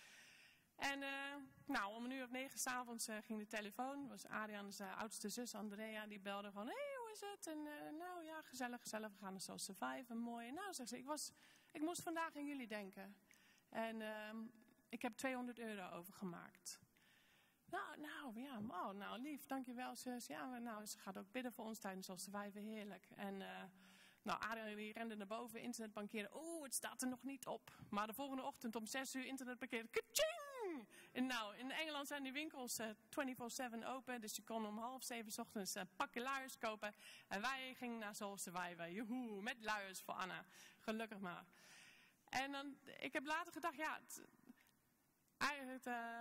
Speaker 4: En uh, nou, om een uur of negen 's avonds uh, ging de telefoon. Dat was Adriaan's uh, oudste zus, Andrea, die belde van, hé, hey, hoe is het? En uh, nou ja, gezellig, gezellig, we gaan naar Soul Survivor, mooi. Nou, zegt ze, ik, was, ik moest vandaag aan jullie denken. En uh, ik heb tweehonderd euro overgemaakt. Nou, nou, ja, oh, nou, lief, dankjewel, zus. Ja, maar, nou, ze gaat ook bidden voor ons tijdens Soul Survivor, heerlijk. En... Uh, Nou, Adriaan die rende naar boven, internet bankeren. Oeh, het staat er nog niet op. Maar de volgende ochtend om zes uur internet bankeren. Kaching! En nou, in Engeland zijn die winkels uh, vierentwintig zeven open. Dus je kon om half zeven 's ochtends uh, pakken luiers kopen. En wij gingen naar Soul Survivor. Joehoe, met luiers voor Anna. Gelukkig maar. En dan, ik heb later gedacht, ja... Het, eigenlijk, uh,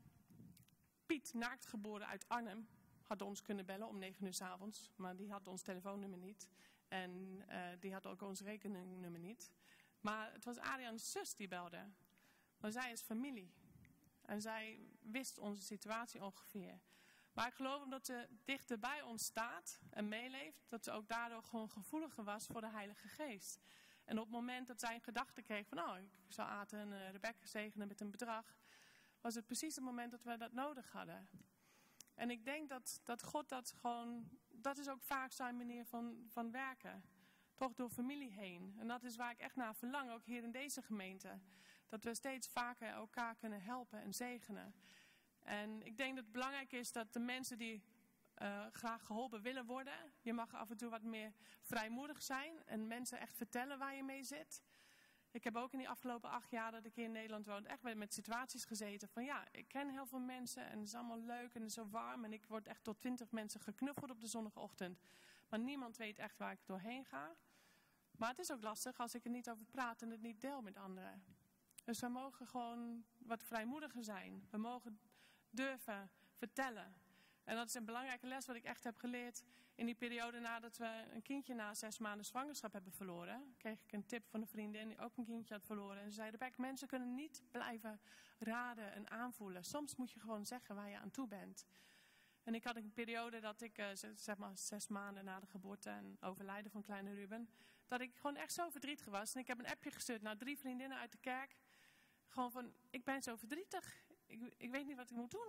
Speaker 4: Piet, naakt geboren uit Arnhem, had ons kunnen bellen om negen uur 's avonds. Maar die had ons telefoonnummer niet. En uh, die had ook ons rekeningnummer niet. Maar het was Adriaan's zus die belde. Maar zij is familie. En zij wist onze situatie ongeveer. Maar ik geloof omdat ze dichter bij ons staat en meeleeft, dat ze ook daardoor gewoon gevoeliger was voor de Heilige Geest. En op het moment dat zij een gedachte kreeg van, nou, ik zou Aten en uh, Rebecca zegenen met een bedrag, was het precies het moment dat we dat nodig hadden. En ik denk dat, dat God dat gewoon, dat is ook vaak zijn manier van, van werken. Toch door familie heen. En dat is waar ik echt naar verlang, ook hier in deze gemeente. Dat we steeds vaker elkaar kunnen helpen en zegenen. En ik denk dat het belangrijk is dat de mensen die uh, graag geholpen willen worden, je mag af en toe wat meer vrijmoedig zijn en mensen echt vertellen waar je mee zit. Ik heb ook in die afgelopen acht jaar dat ik hier in Nederland woon, echt met situaties gezeten van ja, ik ken heel veel mensen en het is allemaal leuk en het is zo warm. En ik word echt tot twintig mensen geknuffeld op de zondagochtend. Maar niemand weet echt waar ik doorheen ga. Maar het is ook lastig als ik er niet over praat en het niet deel met anderen. Dus we mogen gewoon wat vrijmoediger zijn. We mogen durven vertellen. En dat is een belangrijke les wat ik echt heb geleerd. In die periode nadat we een kindje na zes maanden zwangerschap hebben verloren, kreeg ik een tip van een vriendin die ook een kindje had verloren. En ze zei, Rebecca, mensen kunnen niet blijven raden en aanvoelen. Soms moet je gewoon zeggen waar je aan toe bent. En ik had een periode dat ik, uh, zeg maar zes maanden na de geboorte en overlijden van kleine Ruben, dat ik gewoon echt zo verdrietig was. En ik heb een appje gestuurd naar drie vriendinnen uit de kerk. Gewoon van, ik ben zo verdrietig. Ik, ik weet niet wat ik moet doen.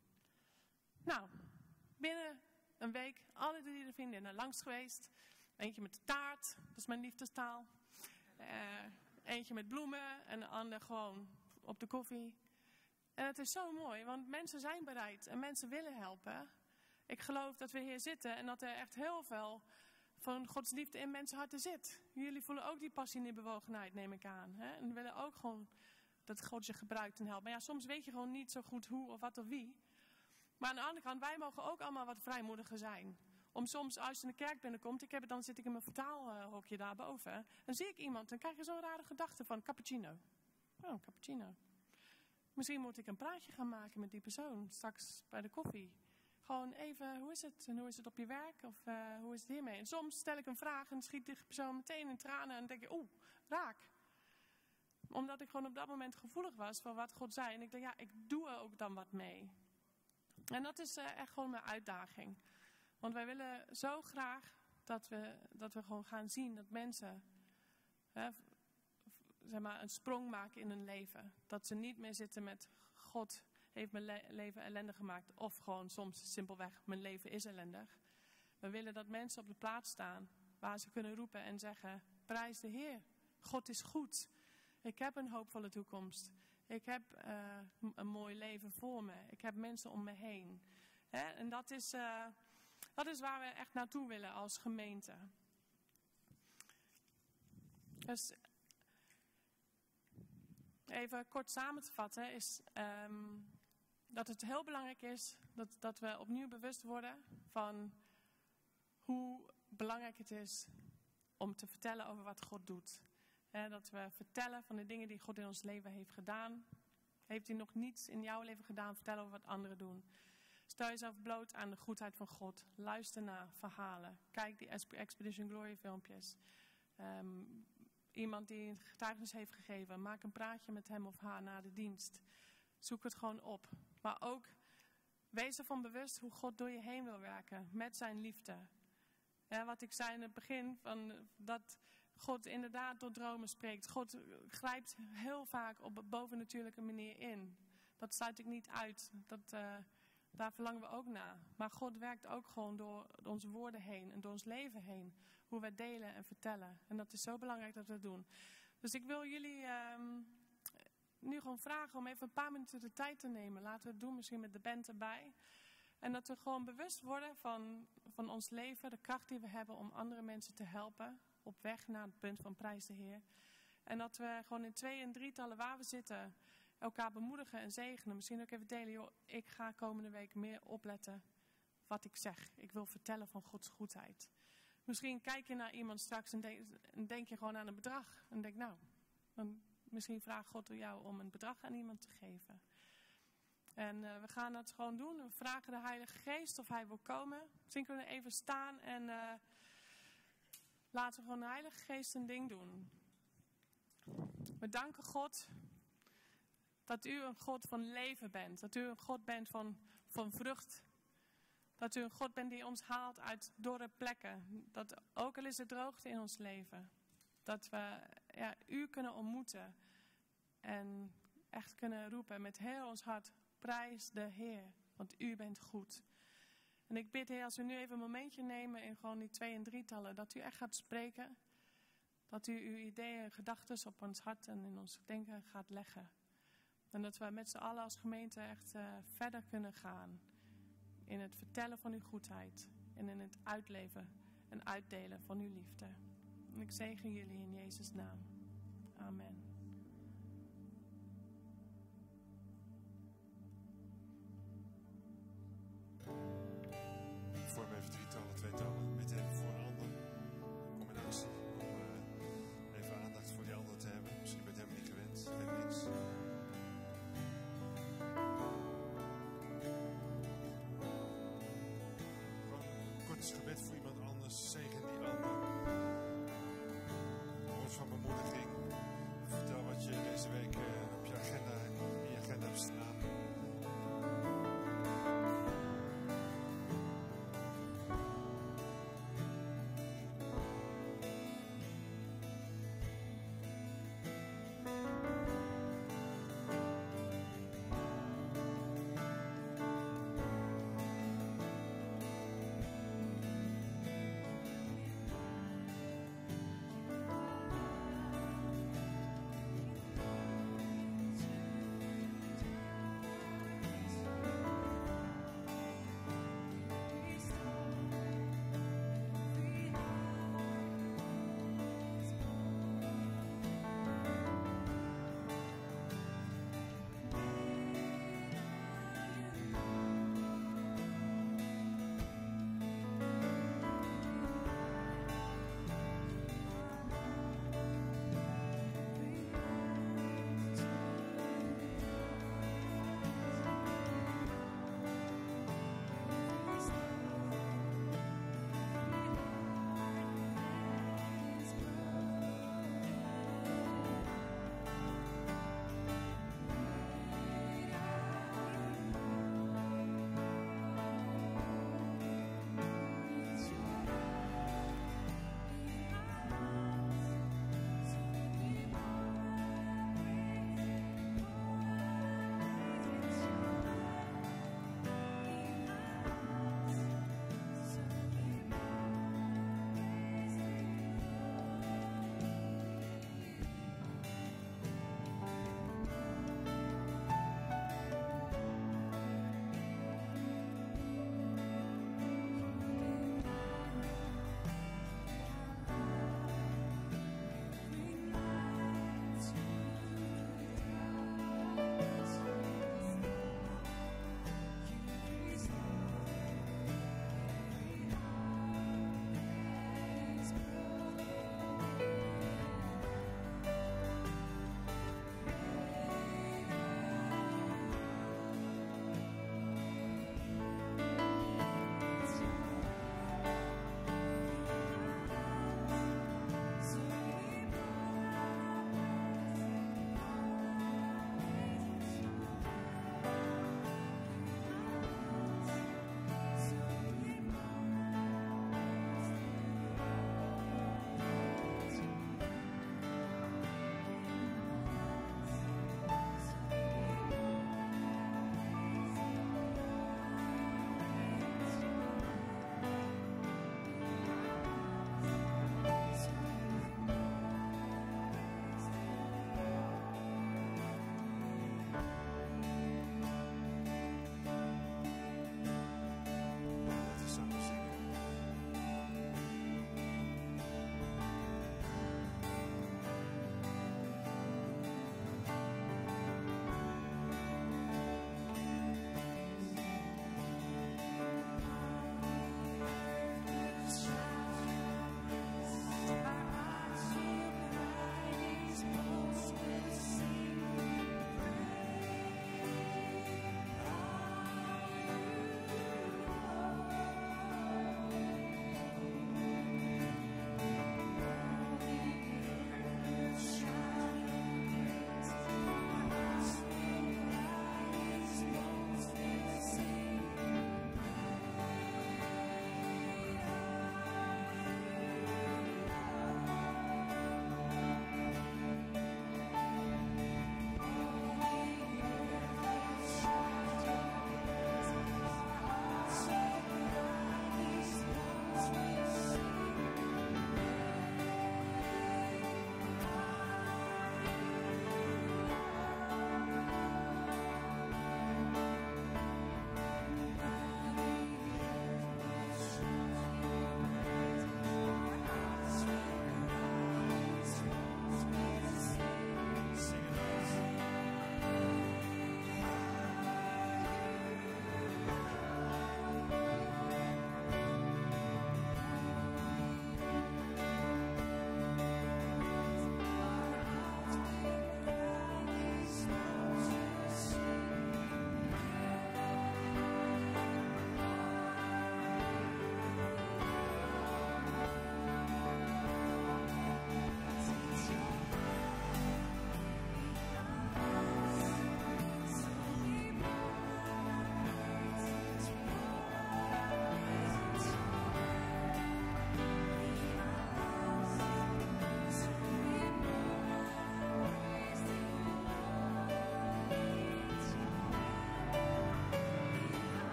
Speaker 4: Nou, binnen een week, alle drie de vriendinnen langs geweest. Eentje met de taart, dat is mijn liefdestaal. Uh, eentje met bloemen en de ander gewoon op de koffie. En het is zo mooi, want mensen zijn bereid en mensen willen helpen. Ik geloof dat we hier zitten en dat er echt heel veel van Gods liefde in mensenharten zit. Jullie voelen ook die passie en die bewogenheid, neem ik aan. Hè? En willen ook gewoon dat God je gebruikt en helpt. Maar ja, soms weet je gewoon niet zo goed hoe of wat of wie. Maar aan de andere kant, wij mogen ook allemaal wat vrijmoediger zijn. Om soms, als je in de kerk binnenkomt, ik heb het, dan zit ik in mijn vertaalhokje daarboven. Dan zie ik iemand, dan krijg je zo'n rare gedachte van cappuccino. Oh, cappuccino. Misschien moet ik een praatje gaan maken met die persoon, straks bij de koffie. Gewoon even, hoe is het? En hoe is het op je werk? Of uh, hoe is het hiermee? En soms stel ik een vraag en schiet die persoon meteen in tranen. En dan denk ik, oeh, raak. Omdat ik gewoon op dat moment gevoelig was van wat God zei. En ik dacht, ja, ik doe er ook dan wat mee. En dat is uh, echt gewoon mijn uitdaging. Want wij willen zo graag dat we, dat we gewoon gaan zien dat mensen hè, zeg maar, een sprong maken in hun leven. Dat ze niet meer zitten met God heeft mijn le- leven ellendig gemaakt. Of gewoon soms simpelweg mijn leven is ellendig. We willen dat mensen op de plaats staan waar ze kunnen roepen en zeggen, prijs de Heer. God is goed. Ik heb een hoopvolle toekomst. Ik heb uh, een mooi leven voor me. Ik heb mensen om me heen. Hè? En dat is, uh, dat is waar we echt naartoe willen als gemeente. Dus even kort samen te vatten is um, dat het heel belangrijk is dat, dat we opnieuw bewust worden van hoe belangrijk het is om te vertellen over wat God doet. He, dat we vertellen van de dingen die God in ons leven heeft gedaan. Heeft hij nog niets in jouw leven gedaan? Vertel over wat anderen doen. Stel jezelf bloot aan de goedheid van God. Luister naar verhalen. Kijk die Expedition Glory filmpjes. Um, iemand die een getuigenis heeft gegeven. Maak een praatje met hem of haar na de dienst. Zoek het gewoon op. Maar ook wees ervan bewust hoe God door je heen wil werken. Met zijn liefde. Ja, wat ik zei in het begin. Van dat God inderdaad door dromen spreekt. God grijpt heel vaak op een bovennatuurlijke manier in. Dat sluit ik niet uit. Dat, uh, daar verlangen we ook naar. Maar God werkt ook gewoon door onze woorden heen en door ons leven heen. Hoe wij delen en vertellen. En dat is zo belangrijk dat we dat doen. Dus ik wil jullie um, nu gewoon vragen om even een paar minuten de tijd te nemen. Laten we het doen, misschien met de band erbij. En dat we gewoon bewust worden van, van ons leven. De kracht die we hebben om andere mensen te helpen. Op weg naar het punt van prijs de Heer. En dat we gewoon in twee- en drietallen waar we zitten elkaar bemoedigen en zegenen. Misschien ook even delen, joh, ik ga komende week meer opletten wat ik zeg. Ik wil vertellen van Gods goedheid. Misschien kijk je naar iemand straks en denk, en denk je gewoon aan een bedrag. En denk, nou, dan misschien vraagt God door jou om een bedrag aan iemand te geven. En uh, we gaan dat gewoon doen. We vragen de Heilige Geest of Hij wil komen. Misschien kunnen we even staan en uh, laten we gewoon de Heilige Geest een ding doen. We danken God dat u een God van leven bent. Dat u een God bent van, van vrucht. Dat u een God bent die ons haalt uit dorre plekken. Dat ook al is er droogte in ons leven. Dat we ja, u kunnen ontmoeten. En echt kunnen roepen met heel ons hart. Prijs de Heer. Want u bent goed. En ik bid, Heer, als we nu even een momentje nemen in gewoon die twee- en drietallen. Dat u echt gaat spreken. Dat u uw ideeën en gedachten op ons hart en in ons denken gaat leggen. En dat we met z'n allen als gemeente echt uh, verder kunnen gaan. In het vertellen van uw goedheid. En in het uitleven en uitdelen van uw liefde. En ik zegen jullie in Jezus' naam. Amen.
Speaker 1: Vorm even drietallen, tweetallen. Bid even voor een ander. Combinatie. Om uh, even aandacht voor die ander te hebben. Misschien ben je hem niet gewend. Geef niks.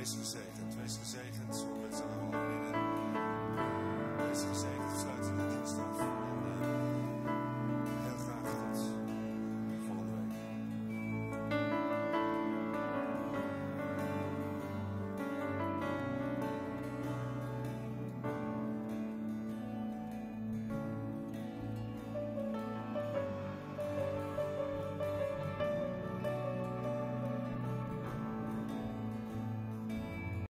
Speaker 1: is gezet.